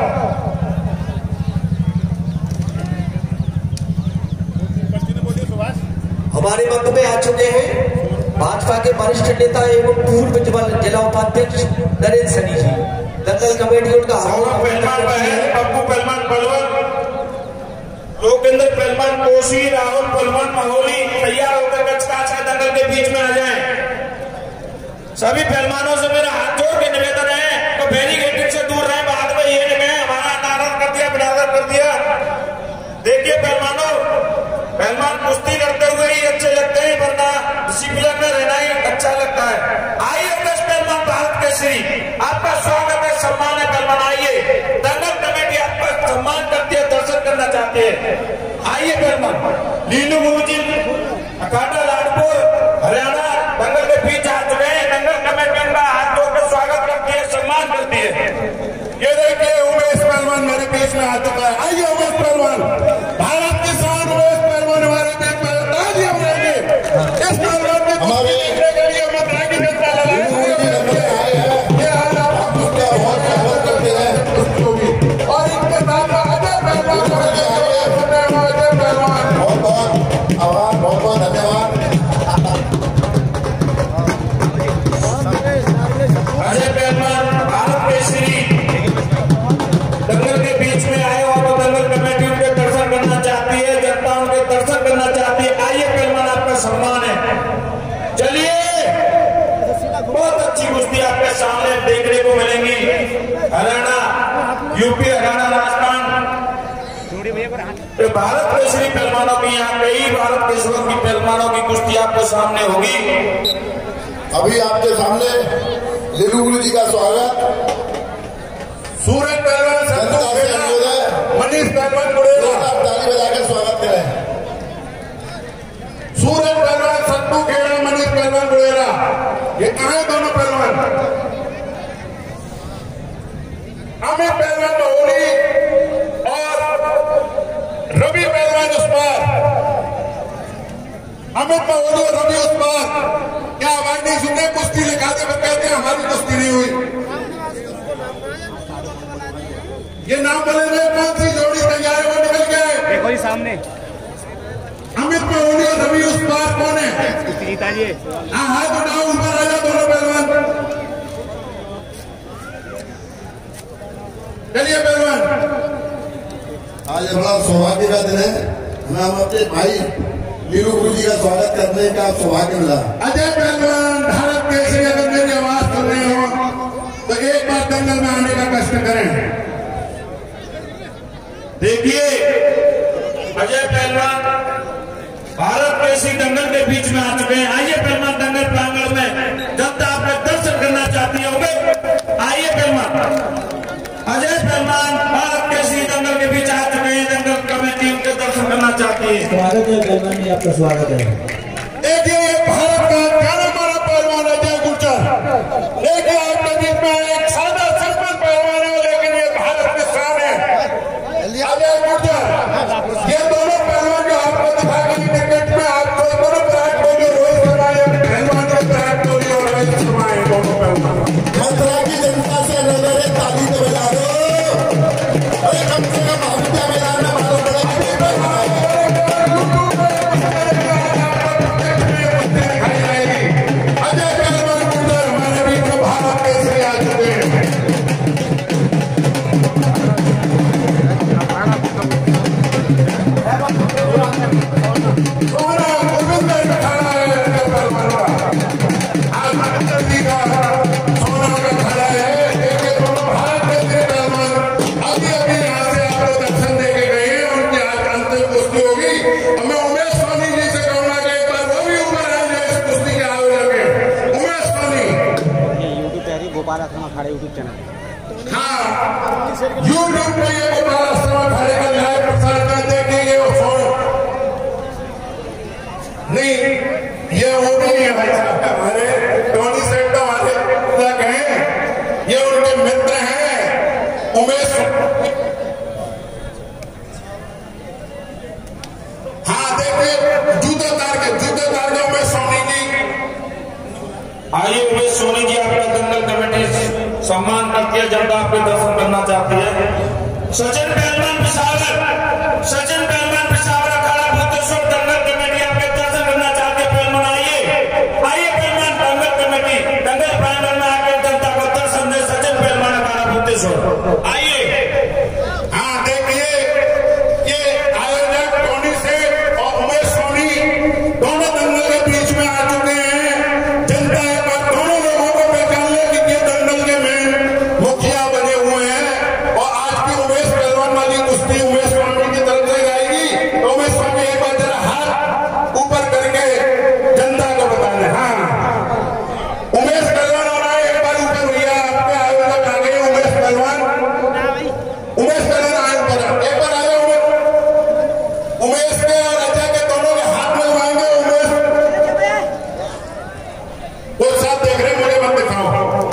हमारे मध्य में आ चुके हैं भाजपा के वरिष्ठ नेता एवं पूर्व जिला उपाध्यक्ष नरेंद्र सनी जी। दंगल कमेटी उनका पप्पू पहलवान पलवल, लोकेंद्र पहलवान कोसी, राहुल पहलवान महोली तैयार होकर कचकाच का दंगल के बीच में आ जाएं। सभी पहलवानों से मेरा हाथ जोड़ के निवेदन है तो बैरिकेडिंग से दूर रहे, बाद में ये नहीं हमारा नाराज कर दिया, बिरादर कर दिया। देखिए पहलवानों, पहलवान कुश्ती करते हुए ही अच्छे लगते हैं, वरना डिसिप्लिन में रहना ही अच्छा लगता है। आइए दस पहलवान भारत केसरी, आपका स्वागत है, सम्मान है। पहलवान आइए, दंगल कमेटी आपका सम्मान करती है, दर्शन करना चाहती है। आइए पहलवान लीलू गुरु जी अखाड़ा लाडपुर हरियाणा दंगल के बीच आ चुके हैं। दंगल कमेटी का हाथ जोड़कर स्वागत करती है, सम्मान करती है। ये देखिए उमेश पहलवान मेरे बीच में आ चुका है। आइए उमेश पहलवान, भारत के साथ उमेश पहलवान हमारे बीच में तालियां बजाएंगे। इस पहलवान के हमारे देखने के लिए हम रागी जनता लगाए ये हाल आप बहुत बहुत करते हैं और इनके साथ अजय पहलवान अजय पहलवान बहुत बहुत आभार, बहुत बहुत धन्यवाद। अजय पहलवान भारत केसरी दंगल के बीच में आए और दंगल कमेटी उनके दर्शन करना चाहती है, जनता उनके दर्शन करना चाहती है। आइए पहलवान, आपका सम्मान है। चलिए, बहुत अच्छी कुश्ती आपके सामने देखने को मिलेंगी। हरियाणा, यूपी, हरियाणा, राजस्थान, भारत केसरी पहलवानों की यहाँ कई भारत केसरी की पहलवानों की कुश्ती आपके सामने होगी। अभी आपके सामने लीलू गुरु जी का स्वागत, सूरज पहलवान संतोष खेड़ा, मनीष पहलवान गुड़ेला, ताली बजाकर स्वागत करें। सूरज पहलवान संतू खेड़ा, मनीष पहलवान गुड़ेला, ये कहाँ है दोनों पहलवान? अमित पहलवान महोली और रवि पहलवान उस पार, अमित महोली और रवि उस पार। क्या आवाज नहीं सुनते? कुश्ती लिखा के कहते हैं हमारी कुश्ती नहीं हुई। ये नाम बोले में कौन सी जोड़ी तैयार है वो निकल गए। देखो ही सामने अमित महोली और रवि उस पार कौन है? हाँ हाथ उठाओ, ऊपर आ जाओ दोनों पहलवान। चलिए पहलवान, आज बड़ा सौभाग्य का दिन है, हमें अपने भाई लीलू गुरु जी का स्वागत करने का सौभाग्य मिला। अजय पहलवान भारत केसरी, अगर मेरी आवाज सुन रहे हो तो एक बार दंगल में आने का कष्ट करें। देखिए अजय पहलवान भारत केसरी दंगल के बीच में आ चुके हैं। आइए पहलवान दंगल प्रांगण में, जनता आपका दर्शन करना चाहती होंगे। आइए पहलवान, अजय पहलवान भारत केसरी दंगल के बीच आ चुके हैं। दंगल कमेटी उनके दर्शन करना चाहती है। स्वागत है पहलवान जी, आपका स्वागत है। देखिए ये भारत का प्यारा हमारा पहलवान अजय गुर्जर, देखिए आपने अजय गुर्जर, ये दोनों पहलवान जो आपको दिखा के क्रिकेट में आपको दोनों विराट कोहली और रोहित शर्मा, ये पहलवान के विराट कोहली और रोहित शर्मा है दोनों पहलवान। मथुरा की जनता से नजर है, ताली तो बजा दो। अरे कम से कम हत्या मैदान में मालूम पड़ा कि अजय पहलवान गुर्जर हमारे बीच में भारत केसरी आ चुके हैं। सोना गोविंद में खड़ा है अजय पहलवान का, आज मंत्र जी का सोना में खड़ा है। देखिए दोनों भारत केसरी पहलवान अभी अभी यहाँ से आप लोग दर्शन दे के गए हैं, उनकी आज अंतिम कुश्ती होगी। मैं उमेश सोनी जी से कहूंगा कि एक बार वो भी ऊपर आ जाए इस कुश्ती के आयोजन में। उमेश सोनी यूट्यूब पे गोपाल आश्रम अखाड़े यूट्यूब चैनल, हाँ यूट्यूब पे ये गोपाल आश्रम अखाड़े का लाइव प्रसारण कर देखेंगे। वो फोन नहीं, ये वो भी नहीं है भाई साहब, हमारे टोनी सेठ हमारे तक हैं, ये उनके मित्र हैं उमेश। हाँ देखिए जूते तार के जूते तार के उमेश सोनी जी। आइए उमेश सोनी जी, आपका दंगल कमेटी सम्मान करती है, जनता आपके दर्शन करना चाहती है। सचिन पहलवान पिशावर, सचिन पहलवान पिशावर अखाड़ा भूतेश्वर दंगल कमेटी आपके दर्शन करना चाहती है। पहलवान आइए, आइए पहलवान दंगल कमेटी दंगल प्रांगण में आकर जनता को दर्शन दे। सचिन पहलवान अखाड़ा भूतेश्वर आइए। हाँ देखिए ये आयोजक टोनी सेठ और उमेश सोनी दोनों दंगल के बीच में आ चुके हैं। जनता एक बार दोनों लोगों को पहचान ले कि ये दंगल के में मुखिया बने हुए हैं। और आज की उमेश पहलवान वाली कुश्ती उमेश सोनी की तरफ से जाएगी, तो उमेश सोनी एक बार जरा हाथ ऊपर करके जनता को बता दें। हाँ उमेश पहलवान और आए, एक बार ऊपर भैया आपके आयोजक आ गए उमेश पहलवान, उमेश पहलवान आए ऊपर, एक बार आ जाओ उमेश। उमेश के और अजय के दोनों के हाथ मिलवाएंगे। उमेश वो साथ देख रहे, मुझे मत दिखाओ।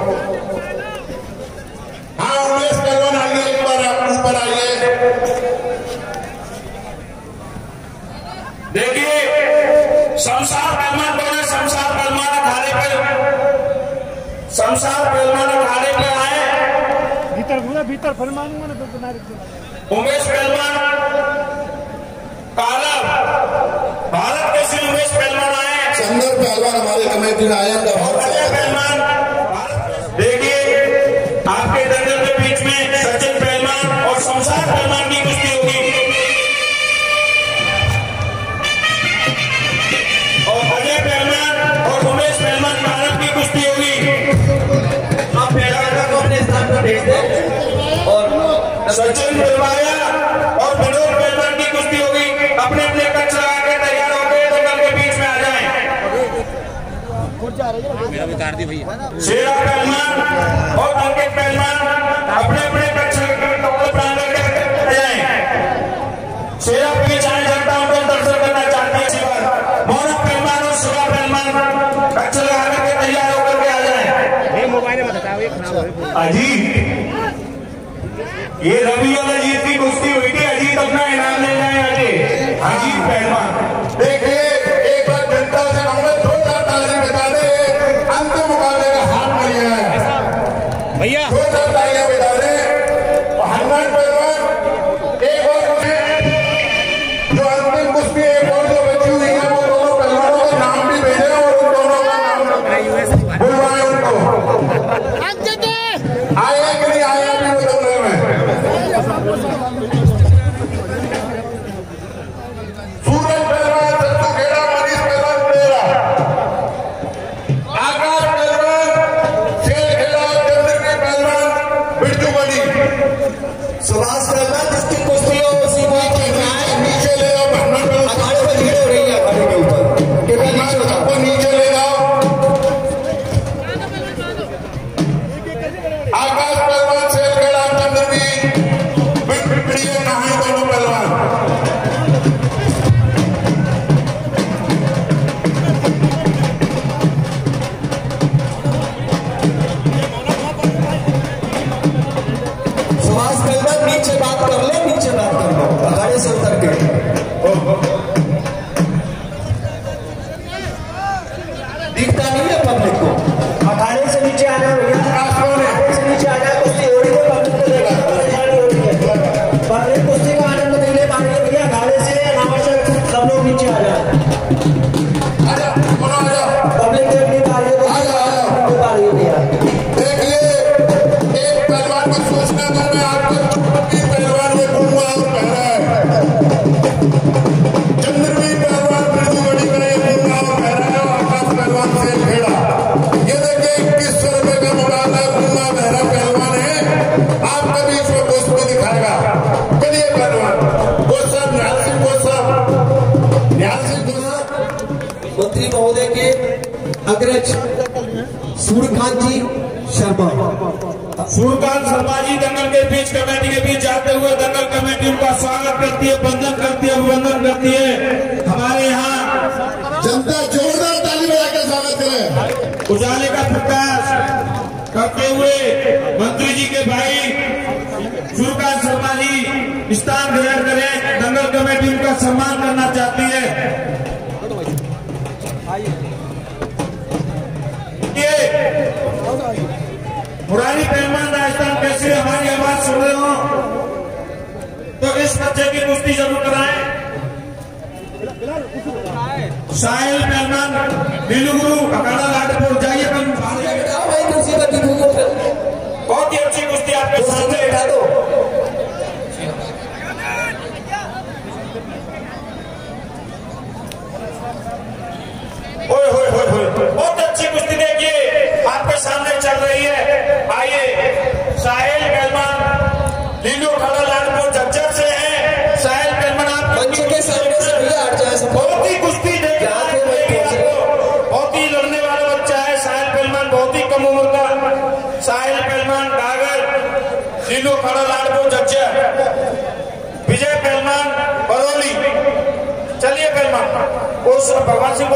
हाँ उमेश पहलवान आइए, एक बार आप ऊपर आइए। देखिए शमशार पहलवान कौन है? शमशार पहलवान अखाड़े पे, शमशार पहलवान अखाड़े पे आए। भीतर पूरा भीतर फरमान उमेश पहलवान कालब, भारत के श्री उमेश पहलवान आए। चंदर पहलवान हमारे कमेटी में आए। अजय पहलवान, देखिए आपके दंगल के बीच में सचिन पहलवान और शमशार पहलवान की कुश्ती होगी। और अजय पहलवान और उमेश पहलवान भारत की कुश्ती होगी। आप पहलवान को अपने स्थान पर भेज दें। और सचिन पहलवान और विनोद पहलवान की कुश्ती होगी। अपने अपने कच्छ लगा के तैयार होकर दंगल के बीच में आ जाएं। मेरा भी तार दी भैया। शेरा पहलवान और अंकित पहलवान अपने अपने कच्छ प्रांगण में आ जाएं। शेरा पीछे आए, जनता उनको दर्शन करना चाहती है। मोहन पहलवान और शिवा पहलवान कच्छ लगा के तैयार होकर के आ जाएं। मोबाइल में बताओ, ये खराब हो अजीत, ये रवि और अजीत की कुश्ती हुई थी। अजीत अपना इनाम ले जाए। अजय अजीत पहलवान, देखिए एक बार जनता से कहूँगा जोरदार ताली बजा दे। अंतिम मुकाबले का हाथ बढ़िया है भैया, जोरदार तालियां बजा दे। हनुमान पहलवान एक और जो अंतिम कुश्ती एक और जो बची हुई है, वो दोनों पहलवानों के नाम भी भेजे और उन दोनों का नाम बुलवाए उनको। आए कि नहीं आए अभी वो दंगल में? सूरज पहलवान, सत्तू खेड़ा, मनीष पहलवान तेरा, आकाश पहलवान, शेर खेड़ा, चंद्रवीर पहलवान, बिट्टू बड़ी, सुभाष पहलवान जिसकी कुश्ती हो उसी को नीचे ले जाओ। हनुमान पहलवान अखाड़े में भीड़ हो रही है, अखाड़े के ऊपर सबको नीचे ले जाओ। आकाश पहलवान, शेर खेड़ा, चंद्रवीर, बिट्टू कहाँ है दोनों पहलवान? सुभाष पहलवान नीचे बात कर लो, नीचे बात कर लो। से उतर के दिखता नहीं है पब्लिक को। अखाड़े से नीचे आ जाए भैया, अखाड़े से नीचे आ जाए, कुश्ती हो रही है, पब्लिक को लेगा, पब्लिक कुश्ती का आनंद नहीं ले पा रही है भैया। अखाड़े से आवश्यक सब लोग नीचे आ जाए, पब्लिक देख नहीं पा रही है, पा रही है भैया। देखिए एक पहलवान को सोचना तो मैं आपको पहलवान में घूमूंगा और कह रहा है चंद्रवीर पहलवान बिरजू बड़ी करे घूमना और कह रहा है आकाश पहलवान से खेड़ा। ये देखिए इक्कीस सौ रुपए का मुकाबला घूमना बहरा पहलवान है, आपका भी इसमें दोस्त को दिखाएगा। चलिए पहलवान वो सब निहाल सिंह वो सब निहाल सिंह मंत्री महोदय के अग्रज सूर्यकांत जी शर्मा, सूर्यकांत शर्मा जी दंगल के बीच कमेटी के बीच जाते हुए दंगल कमेटी उनका स्वागत करती है, वंदन करती है, अभिवंदन करती है। हमारे यहाँ जनता जोरदार ताली बजाकर स्वागत करे। उजाले का प्रकाश करते हुए मंत्री जी के भाई सूर्यकांत शर्मा जी स्थान ग्रहण करें। दंगल कमेटी उनका सम्मान करना चाहती है। पुरानी पहलवान राजस्थान कैसे हमारी आवाज सुन रहे हो तो इस बच्चे की कुश्ती जरूर कराएं। साहिल पहलवान नीलू गुरु अखाड़ा लाडपुर जाइए, बहुत ही अच्छी कुश्ती आपके सामने बैठा दो। ओए होए होए होए, बहुत अच्छी कुश्ती देखिए आपके सामने चल रही है। आइए साहिल पहलवान लीलू अखाड़ा लाडपुर झज्जर से हैं। साहिल पहलवान आप मंच के सामने से भैया हट जाए, बहुत ही कुश्ती देखिए, बहुत ही लड़ने वाला बच्चा है साहिल पहलवान, बहुत ही कम उम्र का साहिल पहलवान गागर लीलू अखाड़ा लाडपुर झज्जर। विजय पहलवान बरौली। चलिए पहलवान उस भगवान सिंह को,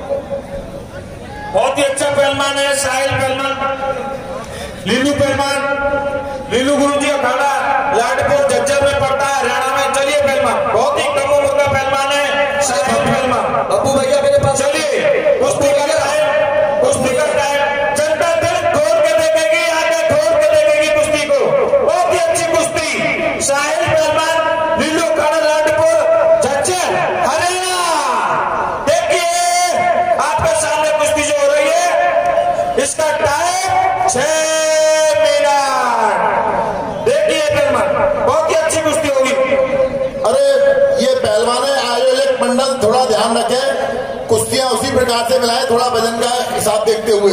बहुत ही अच्छा पहलवान है साहिल पहलवान। लीलू पहलवान लीलू गुरु जी अखाड़ा लाडपुर झज्जर में पड़ता है, हरियाणा में। चलिए पहलवान, बहुत ही कम उम्र का पहलवान है साहिल पहलवान। अबू भैया मेरे पास चलिए कुश्ती का टाइम, कुश्ती का टाइम। जनता दिल खोल के देखेगी, आगे खोल के देखेगी कुश्ती को। बहुत ही अच्छी कुश्ती साहिल पहलवान लीलू अखाड़ा लाडपुर झज्जर हरियाणा। देखिए आपके सामने कुश्ती जो हो रही है इसका टाइम छह मिनट। देखिए पहलवान, बहुत ही अच्छी कुश्ती होगी। अरे ये पहलवान आयोजक मंडल थोड़ा ध्यान रखे, कुश्तियां उसी प्रकार से मिलाए, थोड़ा वजन का हिसाब देखते हुए।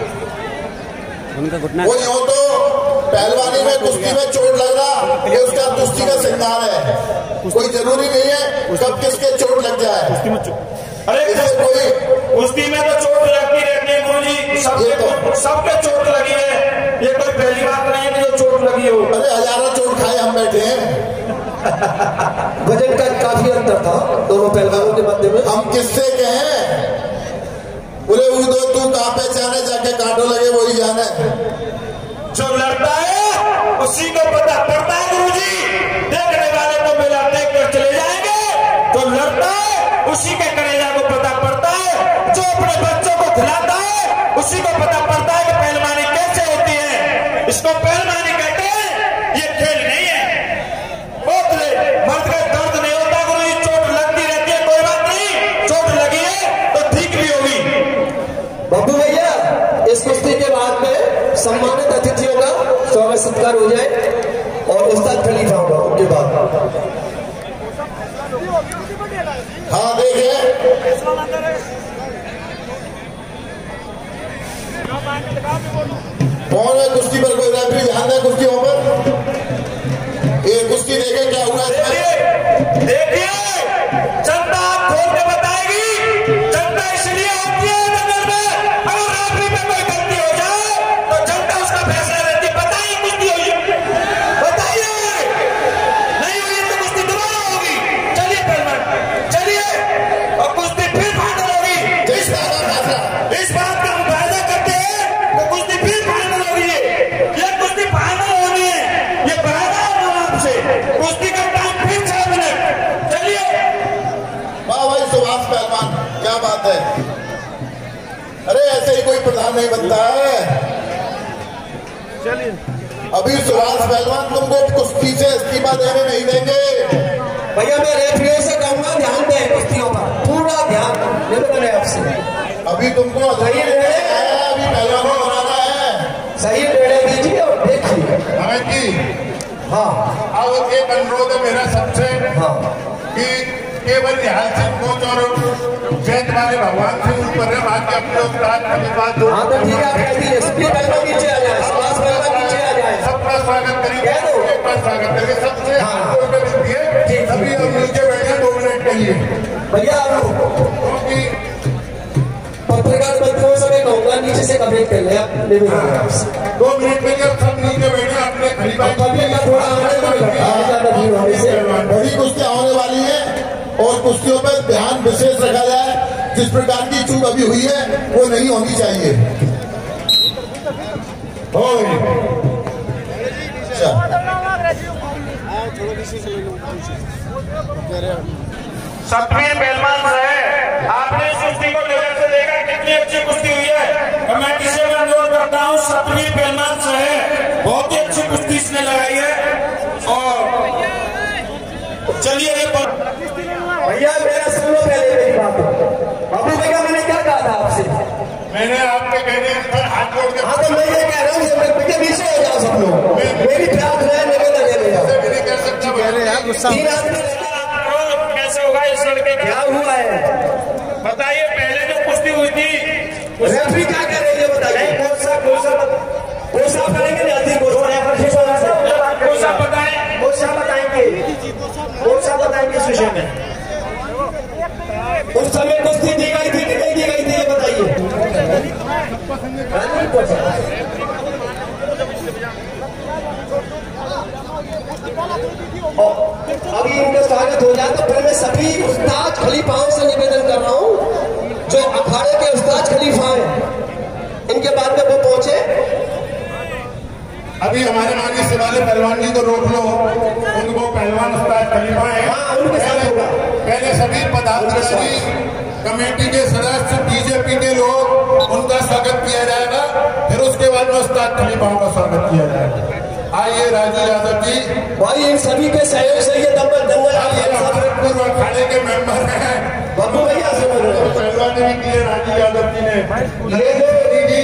वो यूं तो पहलवानी में कुश्ती में चोट लग रहा ये उसका कुश्ती का श्रृंगार है, कोई जरूरी नहीं है कब किसके चोट लग जाए। अरे इससे कोई कुश्ती में तो चोट लगती रहती है गुरुजी, सबके तो सबके चोट लगी है, ये कोई पहली बात नहीं है कि जो चोट लगी हो। अरे हजारों चोट खाए हम बैठे हैं। वजन का काफी अंतर था दोनों पहलवानों के मध्य में। हम किससे कहें, बोले वो दो तू कहाँ पहचाने, जाके कांटो लगे वही जाने। जो लड़ता है उसी को पता पड़ता है गुरुजी, देखने वाले को मेला देख कर चले जाएंगे। जो लड़ता है उसी के कलेजा को पता पड़ता है, जो अपने बच्चों को खिलाता है उसी को पता पड़ता है कि पहलवानी कैसे होती है। इसको पहलवानी कहते हैं, ये खेल नहीं है। बोतले मर्द का दर्द नहीं होता गुरुजी, चोट लगती रहती है, कोई बात नहीं, चोट लगी है तो ठीक भी होगी। बाबू भैया इस कुश्ती के बाद में सम्मानित अतिथियों का स्वागत सत्कार हो जाए और उस्ताद खलीफा होगा उनके बाद। हाँ देखिए कौन है कुश्ती पर, कोई रेफरी ध्यान है कुश्तियों पर। ये कुश्ती देखे क्या हुआ इसमें। देखिए जनता खोल के बताएगी, जनता इसलिए होती है नगर में, अगर रेफरी पे कोई गलती हो जाए तो जनता उसका फैसला लेती है। बताइए कुश्ती हुई, बताइए नहीं हुई तो कुश्ती दोबारा होगी। चलिए पहलवान चलिए, और कुश्ती फिर फाइनल होगी। इस बात का फैसला, इस बात का मुआयदा करते हैं तो कुश्ती फिर फाइनल होगी। ये कुश्ती फाइनल होनी है, ये वायदा है आपसे। कुश्ती का टाइम फिर ही कोई प्रधान नहीं बनता है। अभी सुभाष पहलवान तुमको कुश्ती से इस्तीफा देने नहीं देंगे। भैया मैं रेफरी से कहूंगा ध्यान दें कुश्तियों पर, पूरा ध्यान मैंने आपसे। अभी तुमको सही निर्णय है, अभी पहलवान बनाना है, सही निर्णय दीजिए और देखिए। अमित जी, हाँ अब एक अनुरोध है मेरा सबसे, हाँ कि केवल निहाल सिंह कोच और जैत वाले भगवान सिंह ऊपर है, बाकी अपने उस्ताद के बाद दो। हाँ तो ठीक है, आप कह दीजिए एसपी पहलवान नीचे आ जाए, सुभाष पहलवान नीचे आ जाए, सबका स्वागत करेंगे, सबका स्वागत करेंगे, सबसे आपको दिए अभी हम नीचे बैठे दो मिनट के लिए। भैया क्योंकि पत्रकार बंधुओं से मैं कहूँगा नीचे से कमेंट कर ले, आप दो मिनट के लिए सब नीचे बैठे अपने खरीदारी थोड़ा बड़ी कुश्तियां होने वाली है और कुश्तियों पर ध्यान विशेष रखा जाए। जिस प्रकार की चूक अभी हुई है वो नहीं होनी चाहिए। सतवीं पहलवान है, आपने इस कुश्ती को नजर से देखा कितनी अच्छी कुश्ती हुई है। कमेटी से मैं अनुरोध करता हूँ, सतवीं पहलवान है, बहुत ही अच्छी कुश्ती इसने लगाई है। और चलिए ये पर भैया मेरा सुनो पहले मेरी बात। बाबू भैया मैंने क्या कहा था आपसे? मैंने आपके कहने पर हाथ जोड़ के, हाँ तो मैं ये कह रहा हूँ बेटे पीछे हो जाओ सब लोग, मेरी प्रार्थना है निवेदन है मेरा। नहीं कह सकता तीन आदमी कैसे होगा इस लड़के का? क्या हुआ है बताइए। पहले जो कुश्ती हुई थी रेफरी क्या कर रही है बताइए। कोसा कोसा कोसा करेंगे जल्दी, कोसा कोसा बताएं, कोसा बताएंगे, कोसा बताएंगे इस विषय में। उस समय कुश्ती दी गई थी कि नहीं दी गई थी ये बताइए। अभी इनका स्वागत हो जाए तो फिर मैं सभी उस्ताद खलीफाओं से निवेदन कर रहा हूँ, जो अखाड़े के उस्ताद खलीफा हैं, इनके बाद में वो पहुंचे। अभी हमारे मानी से वाले पहलवान जी को रोक लो, उनको पहलवान उस्ताद खलीफा है। हाँ, उनके साथ होगा। पहले सभी पदाधिकारी कमेटी के सदस्य बीजेपी के लोग, उनका स्वागत किया जाएगा, फिर उसके बाद में उस्ताद खलीफाओं का स्वागत किया जाएगा। आइए राजू यादव जी, भाई इन सभी के सहयोग से ये दंगल दंगल पूर्व अखाड़े के मेंबर हैं, बाबू भैया से पहलवान ने भी किए राजू यादव जी ने। ये जो दीदी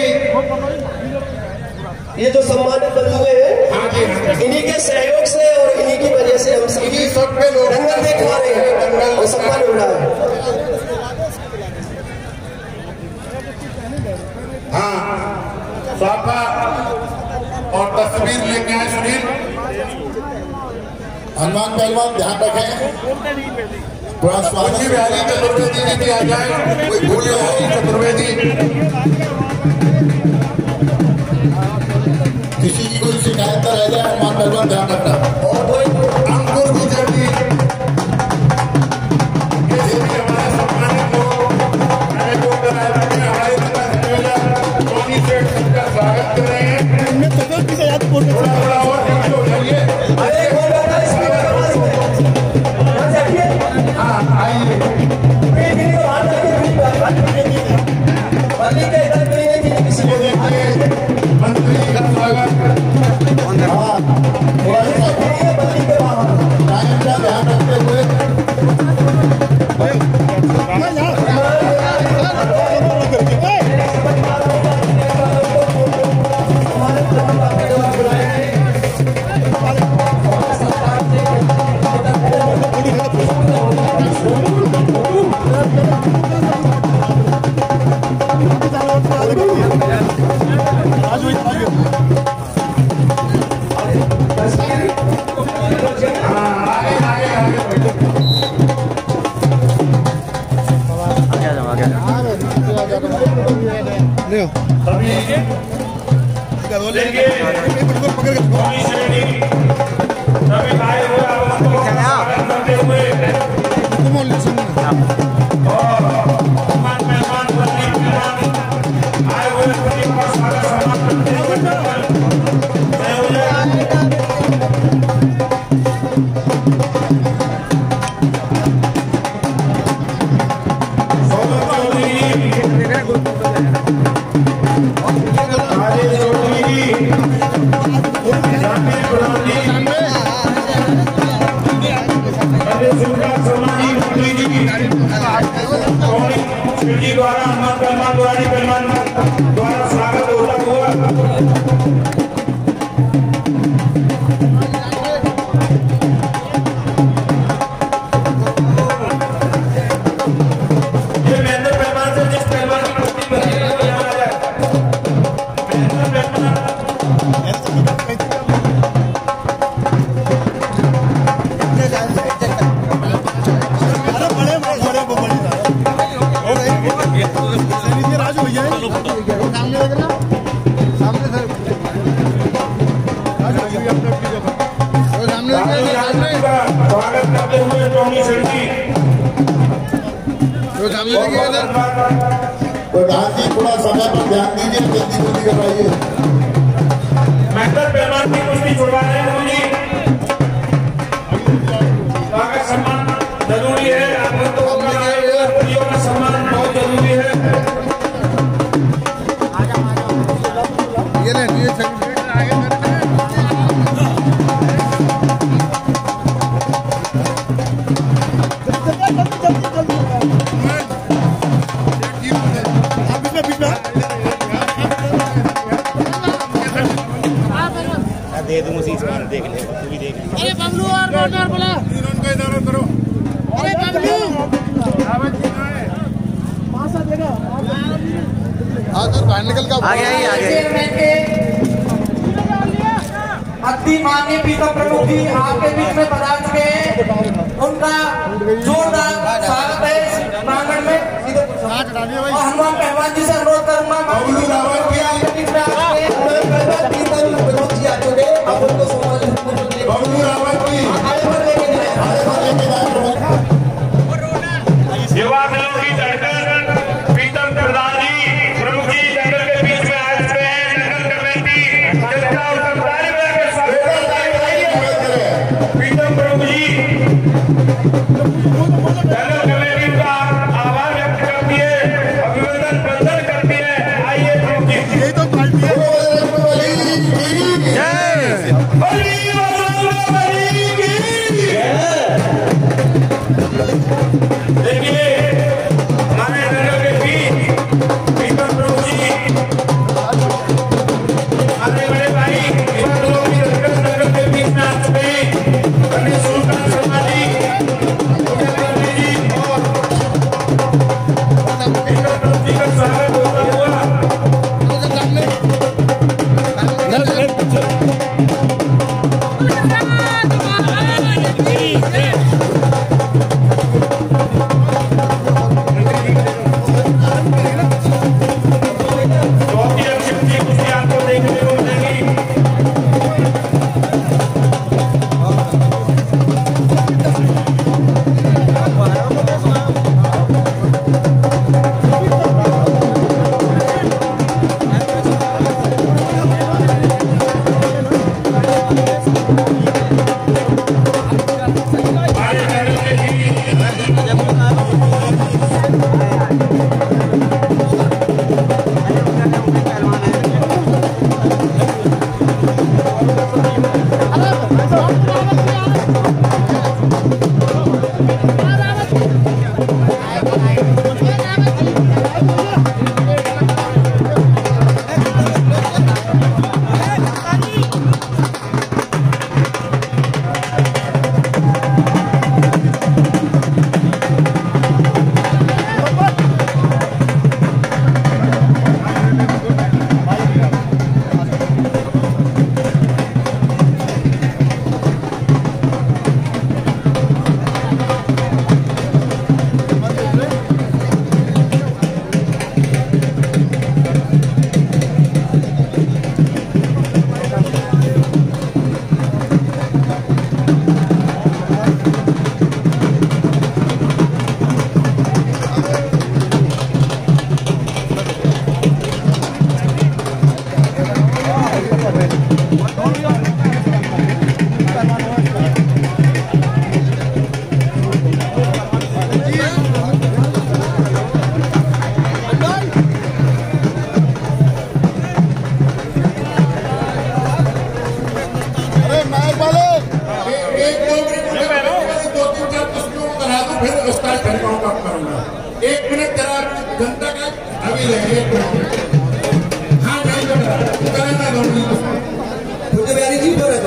ये जो सम्मानित बंधु हैं, इन्हीं के सहयोग से और इन्हीं की वजह से हम सभी सबके लोग दंगल देख पा रहे हैं, दंगल और सम्मान हो रहा है। हाँ स्वापा और तस्वीर लेके आए सुनील। हनुमान पहलवान ध्यान रखें, थोड़ा स्वागत बिहारी चतुर्वेदी जी भी आ जाए, कोई भूल बिहारी चतुर्वेदी। किसी की कोई शिकायत न रह जाए, हनुमान पहलवान ध्यान रखना। और कोई अंकुर गुजर जी, ये सभी हमारे सम्मानित लोग हमारे सबका स्वागत कर रहे हैं। थोड़ा थोड़ा और नीचे हो जाइए। हाँ आइए, मंत्री का स्वागत। टाइम का ध्यान रखते हुए Gracias. द्वारा हनुमान पहलवान दुरानी पहलवान द्वारा स्वागत होता हुआ ये महेंद्र पहलवान से जिस पहलवान की कुश्ती बनी है वो यहाँ आ जाए। महेंद्र पहलवान स्वागत करते हुए टोनी शेट्टी प्रधान जी थोड़ा समय पर ध्यान दीजिए, जल्दी जल्दी करवाइए। महेंद्र पहलवान की कुश्ती छुड़वा रहे हैं जी। स्वागत सम्मान जरूरी है, आगंतुकों का स्त्रियों का सम्मान बहुत जरूरी है। ये नहीं ये दे दूं उसी से देख ले, तू भी देख ले। अरे बबलू और बोलर बोला, इन्होंने का इशारा करो। अरे बबलू मासा देगा आज और बाहर निकल का आ गया ही आ गया। अति माननीय पीता प्रमुख जी आपके बीच में पधार चुके हैं, उनका जोरदार स्वागत है प्रांगण में। और हनुमान पहलवान जी से अनुरोध करूंगा बबलू रावत जी आपके बीच में आके प्रमुख जी आ चुके हैं, अब उनको बबलू रावत जी युवा दलों की धड़कन प्रीतम प्रधान जी प्रमुख जी दंगल के बीच में आ चुके हैं। दंगल कमेटी जिसका उत्तरदायी के साथ प्रीतम प्रमुख जी दंगल कमेटी का आभार व्यक्त करती है, अभिनंदन प्रदर्शन करती है। आइए प्रमुख जी यही तो पार्टी है। देखिए हमारे दंगल के बीच प्रीतम प्रभु जी हमारे बड़े भाई दंगल के बीच में आ चुके हैं। कन्या सुल्तान शर्मा जी जी और प्रीतम प्रभु जी का स्वागत होता हुआ फिर उसका खलीफाओं का करूंगा। एक मिनट जरा जनता का अभी लेंगे एक मिनट। हाँ नहीं करना दोनों जी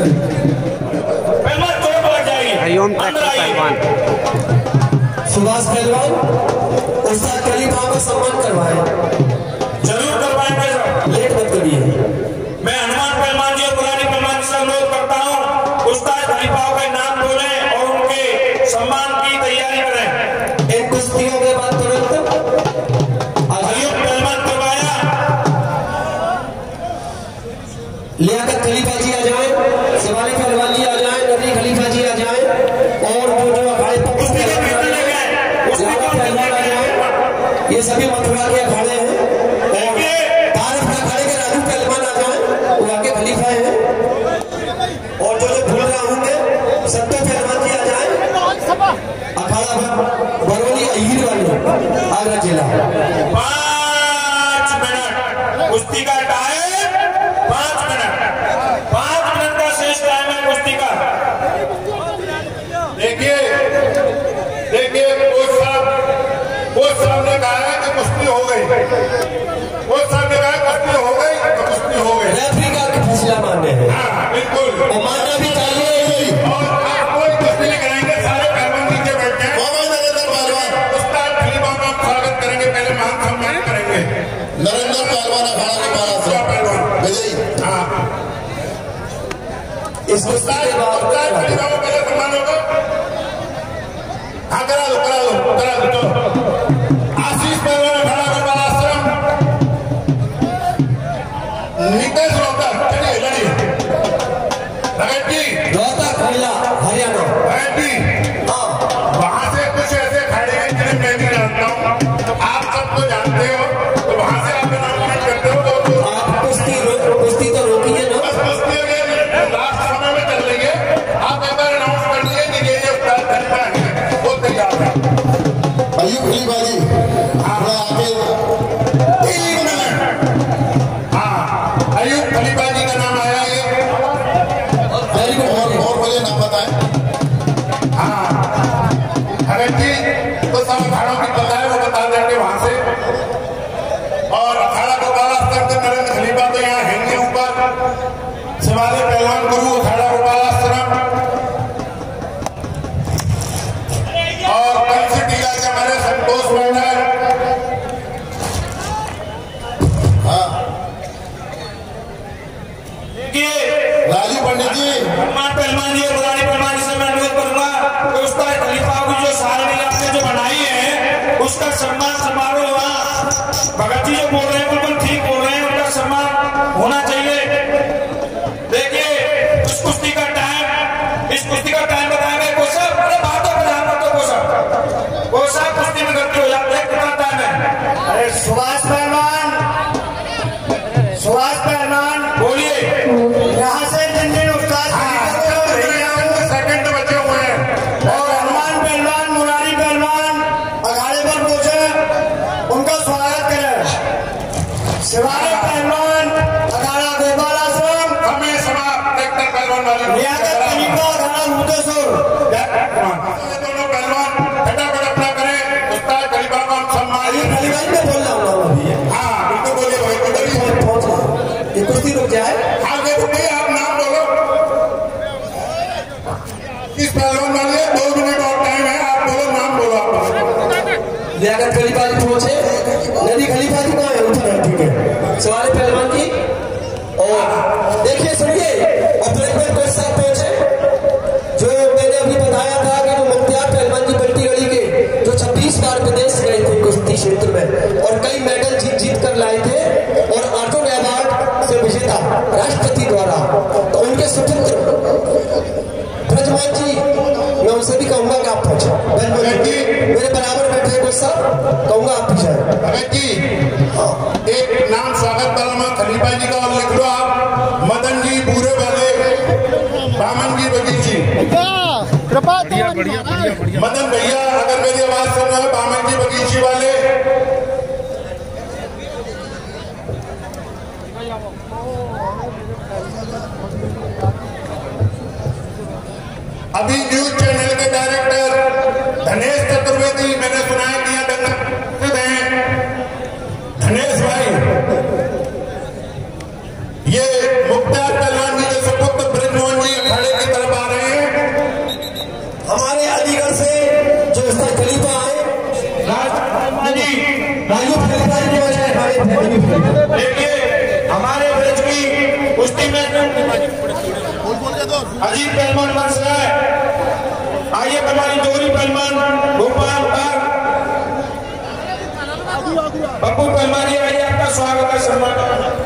हरिओम पहलवान सुभाष पहलवान उस्ताद खलीफा का सम्मान करवाए, जरूर करवाएंगे। लेट मत करिए। मैं हनुमान पहलवान जी और पुरानी पहलवान जी से अनुरोध करता हूँ उस्ताद खलीफाओं का नाम बोलें और उनके सम्मान की तैयारी करें। इन कुश्तियों के बाद तुरंत हरिओम पहलवान करवाया। लियाकत खलीफा जी आ जाए, शिवाली पहलवान जी आ जाए, नबी खलीफा जी आ जाए और जो जो अखाड़े पहलवान आ जाए, ये सभी मथुरा के अखाड़े हैं। तारफ के अखाड़े के राजू पहलवान आ जाए, वो आके खलीफा है। और जो जो भूल रहा हूँ मैं, सत्तो पहलवान जी आ जाए, अखाड़ा बरौली अहीर वाले आगरा जिला। पाँच मिनट कुश्ती का टाइम, पाँच मिनट पाँच मिनट का शेष टाइम है कुश्ती का। देखिए देखिए कोच साहब कोच साहब ने कहा है कि कुश्ती हो गई। कोच साहब ने कहा कुश्ती हो गई तो कुश्ती हो गई। रेफरी का फैसला मानने हैं। हाँ बिल्कुल, और मानना भी चाहिए। और आप कोई कुश्ती नहीं कराएंगे, सारे पहलवान नीचे बैठे हैं। उस्ताद खलीफा का स्वागत करेंगे, पहले मान सम्मान करेंगे। नरेंद्र पहलवान अखाड़ा के पास पहलवान विजयी। हाँ इस कुश्ती के बाद खलीफा को पहले सम्मान होगा। हाँ करा दो करा दो करा दो। आशीष पहलवान अखाड़ा गोपाल आश्रम, नितेश रोहतक, चलिए लड़िए। भगत जी रोहतक महिला हरियाणा। भगत जी हाँ वहाँ से कुछ ऐसे खड़े हैं जिन्हें मैं नहीं जानता हूँ, आप सबको जानते हो, तो वहाँ से आप नामिनेट करते हो। तो आप कुश्ती कुश्ती तो रोकिए ना। बस कुश्ती लास्ट समय में चल रही है। आप एक बार अनाउंस कर दिए कि ये उस्ताद खलीफा है, वो तैयार है। अयूब खलीफा जी थोड़ा आगे। तीन मिनट। हाँ अयूब खलीफा जी का नाम आया है। Very good. और और मुझे नाम बताएं। हाँ भगत जी तो सब अखाड़ों की पता है, वो बता देंगे वहां से। और अखाड़ा गोपाल आश्रम के नरेंद्र खलीफा तो यहाँ हैंगे ऊपर। शिवाली पहलवान गुरु अखाड़ा गोपाल आश्रम और कंसी टीला के हमारे संतोष मंडल। हाँ देखिए राजू पंडित जी हनुमान पहलवान जी और पुरानी पहलवान जी से मैं अनुरोध करूंगा कि उस्ताद खलीफाओं की जो सारणी आपने जो बनाई है उसका सम्मान समारोह हुआ। भगत जी जो बोल रहे हैं बिल्कुल ठीक बोल रहे हैं, उनका सम्मान होना चाहिए। देखिए इस कुश्ती का टाइम इस कुश्ती का टाइम बताएंगे कोच साहब। अरे बातों पर ध्यान मत दो कोच साहब। कोच साहब कुश्ती में गलती हो जाती है, कितना टाइम है? अरे सुभाष पहलवान, सुभाष पहलवान बोलिए। यहाँ से जिन जिन उस्ताद सेकंड बचे हुए हैं और हनुमान पहलवान मुरारी पहलवान अखाड़े पर पहुंचे, उनका स्वागत करें। शिवाली पहलवान अखाड़ा गोपाल आश्रम, समय समाप्त। ट्रैक्टर पहलवान वाले लियाकत खलीफा अखाड़ा मुक्तेश्वर। दोनों पहलवान फटाफट अपना करें, उस्ताद खलीफा को हम सम्मान। खलीफा जी मैं बोल रहा हूँ अभी। हाँ बिल्कुल बोलिए भाई, बोलिए। पहुंच रहा हूँ, ये कुश्ती रुक जाए। हाँ देखो भैया आप नाम बोलो। किस पहलवान वाले दो मिनट और टाइम है, आप बोलो नाम बोलो। आप लियाकत खलीफा जी पहुंचे, नदी खलीफा जी कहाँ है? उधर है, ठीक है। शिवाली पहलवान की और देखिए सुनिए, और ब्लैक बेल्ट कोच साहब पहुंचे, जो मैंने अभी बताया था कि जो मुख्तियार पहलवान जी बल्टी गली के जो छब्बीस बार विदेश गए थे कुश्ती क्षेत्र में और कई मेडल जीत जीत कर लाए थे और अर्जुन अवार्ड से विजेता राष्ट्रपति द्वारा, तो उनके स्वतंत्र ब्रजमान जी मैं उनसे भी कहूंगा कि आप पहुंचे। मेरे बराबर बैठे कोच साहब, कहूंगा आप पीछे। भगत जी एक नाम स्वागत कराना खलीफा जी का और लिख लो आप। मदन जी पूरे वाले, बामन जी बगीची। मदन भैया अगर मेरी आवाज सुन रहे हो, बामन जी बगीची वाले। अभी न्यूज चैनल के डायरेक्टर धनेश चतुर्वेदी देखिए हमारे ब्रज की कुश्ती में अजीत पहलवान बंस है। आइए हमारी जोरी पहलवान भोपाल पप्पू पहलवान जी, आइए आपका स्वागत है, सम्मान।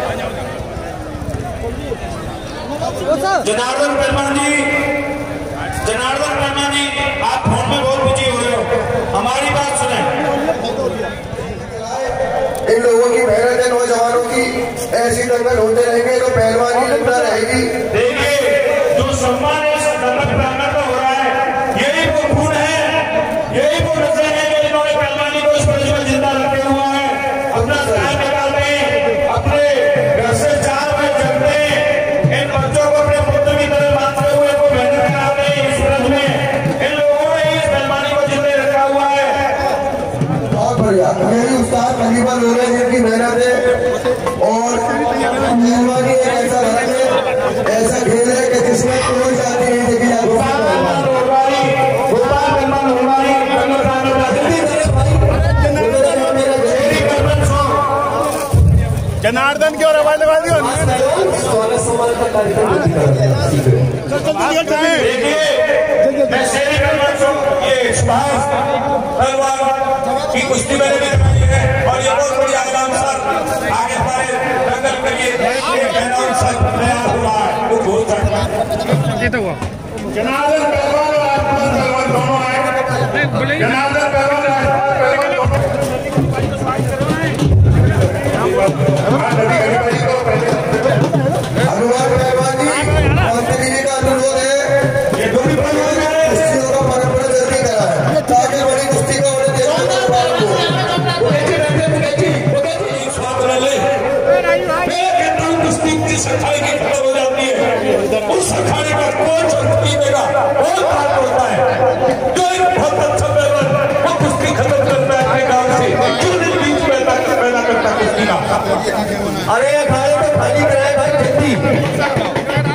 जनार्दन पहलवान जी, जनार्दन पहलवान जी, आप फोन में बहुत बिजी हो रहे हो, हमारी बात सुने। इन लोगों की मेहनत है, नौजवानों की, ऐसी दंगल होते रहेंगे तो पहलवानी जिंदा रहेगी। देखिए जो सम्मान इस दंगल प्रांगण में हो रहा है, यही वो खून है, यही वो नशे हैं जो इन्होंने पहलवानी को इस ब्रज में जिंदा रखे हुआ है। अपना समय निकालते हैं, अपने घर से चार बजे जगते हैं, इन बच्चों को अपने पुत्र की तरह मानते हुए वो मेहनत कराते हैं इस ब्रज में। इन लोगों ने इस पहलवानी को जिंदा रखा हुआ है। बहुत बढ़िया, यही उस्ताद तकरीबन हो रहे हैं जिनकी मेहनत है। और पहलवानी एक ऐसा रंग है, ऐसा खेल है कि जिसमें कोई जाति नहीं देखी जाती। जनार्दन की और आवाज लगा दी। मैं शेरी पहलवान ये सुभाष पहलवान की कुश्ती मैंने भी कराई है और ये बहुत बढ़िया आराम सर आगे हमारे दंगल के लिए पहलवान सर तैयार हुआ है। वो बहुत जीता हुआ जनार्दन पहलवान और राजकुमार पहलवान दोनों आए। जनार्दन पहलवान राजकुमार पहलवान अनुराग पहलवान जी, मंत्री जी का अनुरोध है कुश्तियों का परंपरा जल्दी कराएं ताकि बड़ी कुश्ती का उन्हें देखने को कुश्ती की सफाई की खत्म हो जाती है, उस अखाड़े का कौन कुश्ती देगा, कौन बात होता है। जो एक बहुत अच्छा पहलवान वो कुश्ती खत्म करता है अपने गांव से, क्यों नहीं बीच पैदा पैदा करता कुश्ती का। अरे अखाड़े को खाली कराए भाई,